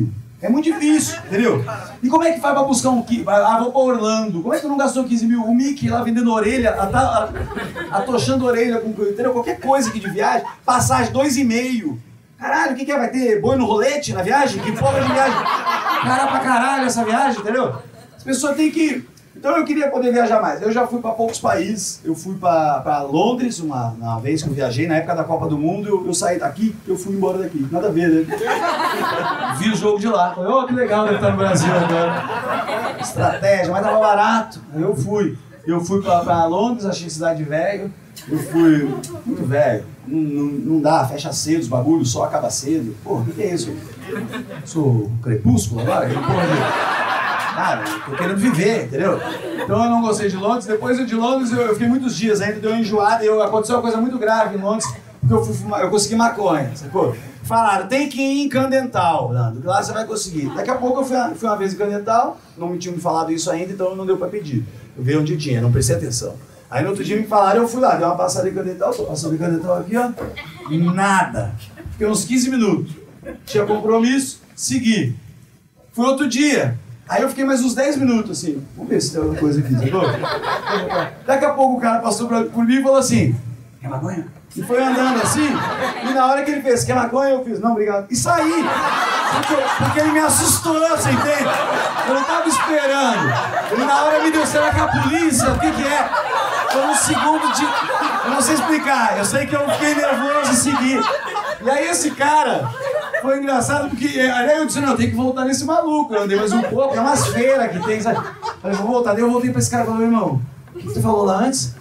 É muito difícil, entendeu? E como é que faz pra buscar um kit? Ah, vou pra Orlando. Como é que tu não gastou 15 mil? O Mickey lá vendendo orelha, atochando orelha com, entendeu? Qualquer coisa aqui de viagem, passagem 2,5. Caralho, o que é? Vai ter boi no rolete na viagem? Que porra de viagem? Cara pra caralho essa viagem, entendeu? As pessoas têm que... Então eu queria poder viajar mais. Eu já fui pra poucos países. Eu fui pra Londres uma vez que eu viajei, na época da Copa do Mundo. Eu saí daqui, eu fui embora daqui. Nada a ver, né? Vi o jogo de lá. Falei, oh, que legal ele tá no Brasil agora. Estratégia, mas tava barato. Aí eu fui. Eu fui pra Londres, achei cidade velho. Eu fui muito velho. Não dá, fecha cedo os bagulhos, só acaba cedo. Porra, o que é isso? Sou crepúsculo agora? Cara, eu tô querendo viver, entendeu? Então eu não gostei de Londres. Depois de Londres eu fiquei muitos dias ainda, deu uma enjoada e aconteceu uma coisa muito grave em Londres, porque eu consegui maconha, sacou? Falaram, tem que ir em Candental, Nando, lá você vai conseguir. Daqui a pouco eu fui uma vez em Candental, não me tinham me falado isso ainda, então não deu pra pedir. Eu vi onde tinha, não prestei atenção. Aí no outro dia me falaram, eu fui lá, dei uma passada em Candental, tô passando em Candental aqui, ó, nada. Fiquei uns 15 minutos. Tinha compromisso, segui. Fui outro dia. Aí eu fiquei mais uns 10 minutos assim, vamos ver se tem alguma coisa aqui, sacou? Daqui a pouco o cara passou por mim e falou assim, quer maconha? E foi andando assim, e na hora que ele fez, quer maconha? Eu fiz, não, obrigado. E saí, porque ele me assustou, você entende? Eu não tava esperando. E na hora me deu, será que é a polícia? O que é? Foi um segundo de... Eu não sei explicar, eu sei que eu fiquei nervoso e segui. E aí esse cara... Foi engraçado porque aí eu disse, não, tem que voltar nesse maluco. Eu andei mais um pouco, é umas feiras que tem, sabe? Falei, vou voltar. Daí eu voltei pra esse cara e falei, irmão, o que você falou lá antes?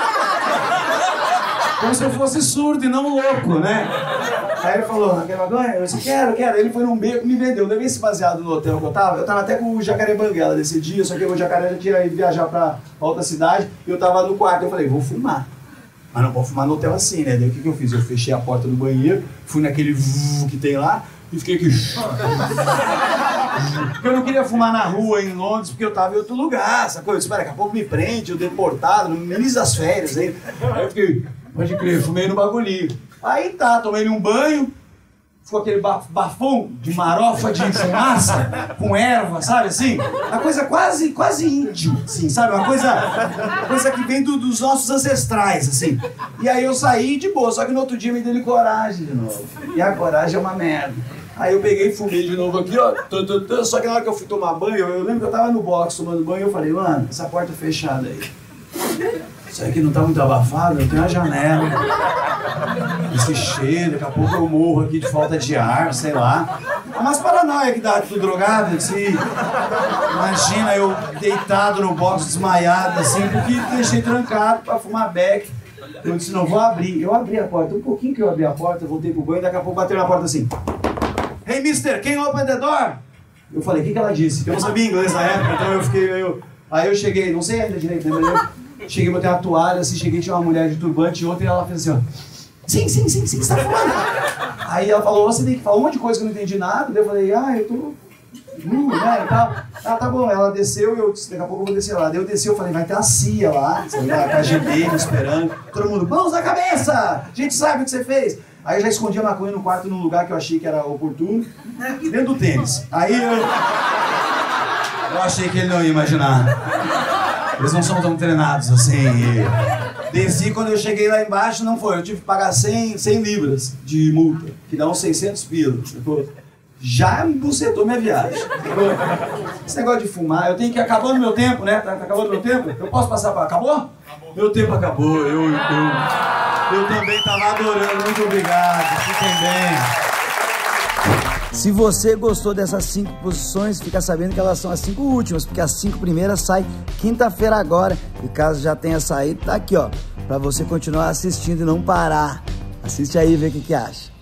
Como se eu fosse surdo e não louco, né? Aí ele falou, quer maconha? Eu disse, quero. Aí ele foi num beco e me vendeu. Eu levei esse baseado no hotel que eu tava até com o Jacaré Banguela desse dia, só que o Jacaré já tinha ido viajar pra outra cidade e eu tava no quarto. Eu falei, vou fumar. Mas não pode fumar no hotel assim, né? Daí o que eu fiz? Eu fechei a porta do banheiro, fui naquele que tem lá e fiquei aqui. Porque eu não queria fumar na rua em Londres, porque eu tava em outro lugar, sacou? Eu disse, daqui a pouco me prende, eu deportado, no início das férias. Aí eu fiquei, pode crer, fumei no bagulhinho. Aí tá, tomei um banho, ficou aquele bafão de marofa de fumaça, com erva, sabe assim? Uma coisa quase índio, assim, sabe? Uma coisa que vem dos nossos ancestrais, assim. E aí eu saí de boa, só que no outro dia me deu coragem de novo. E a coragem é uma merda. Aí eu peguei e fumei de novo aqui, ó. Só que na hora que eu fui tomar banho, eu lembro que eu tava no box tomando banho e eu falei, mano, essa porta fechada aí. Isso aqui não tá muito abafado, eu tenho uma janela. Esse cheiro, daqui a pouco eu morro aqui de falta de ar, sei lá. É umas paranoia que dá tudo drogado, assim. Imagina eu deitado no box, desmaiado, assim, porque deixei trancado pra fumar beck. Eu disse, não, vou abrir. Eu abri a porta, um pouquinho que eu abri a porta, voltei pro banho, daqui a pouco bateu na porta assim. Hey, mister, can you open the door? Eu falei, o que ela disse? Eu não sabia inglês na época, então eu fiquei meio... Aí eu cheguei, não sei ainda direito, né, mas eu cheguei, botei uma toalha, assim, cheguei, tinha uma mulher de turbante e outra, e ela fez assim, ó. Sim, você tá fumando. Aí ela falou, você tem que falar um monte de coisa que eu não entendi nada. Daí eu falei, eu tô... né, e tal. Ah, tá bom. Ela desceu e eu disse, daqui a pouco eu vou descer lá. Daí eu desci, eu falei, vai ter a CIA lá, com a KGB me esperando. Todo mundo, mãos na cabeça! A gente sabe o que você fez. Aí eu já escondi a maconha no quarto num lugar que eu achei que era oportuno, dentro do tênis. Aí eu achei que ele não ia imaginar. Eles não são tão treinados assim. Desci, quando eu cheguei lá embaixo, não foi. Eu tive que pagar 100 libras de multa, que dá uns 600 pila. Já bucetou minha viagem. Esse negócio de fumar, eu tenho que... Acabando meu tempo, né? Tá acabando meu tempo? Eu posso passar para... Acabou? Meu tempo acabou. Eu também tava adorando. Muito obrigado. Fiquem bem. Se você gostou dessas 5 posições, fica sabendo que elas são as 5 últimas, porque as 5 primeiras saem quinta-feira agora. E caso já tenha saído, tá aqui, ó, pra você continuar assistindo e não parar. Assiste aí e vê o que acha.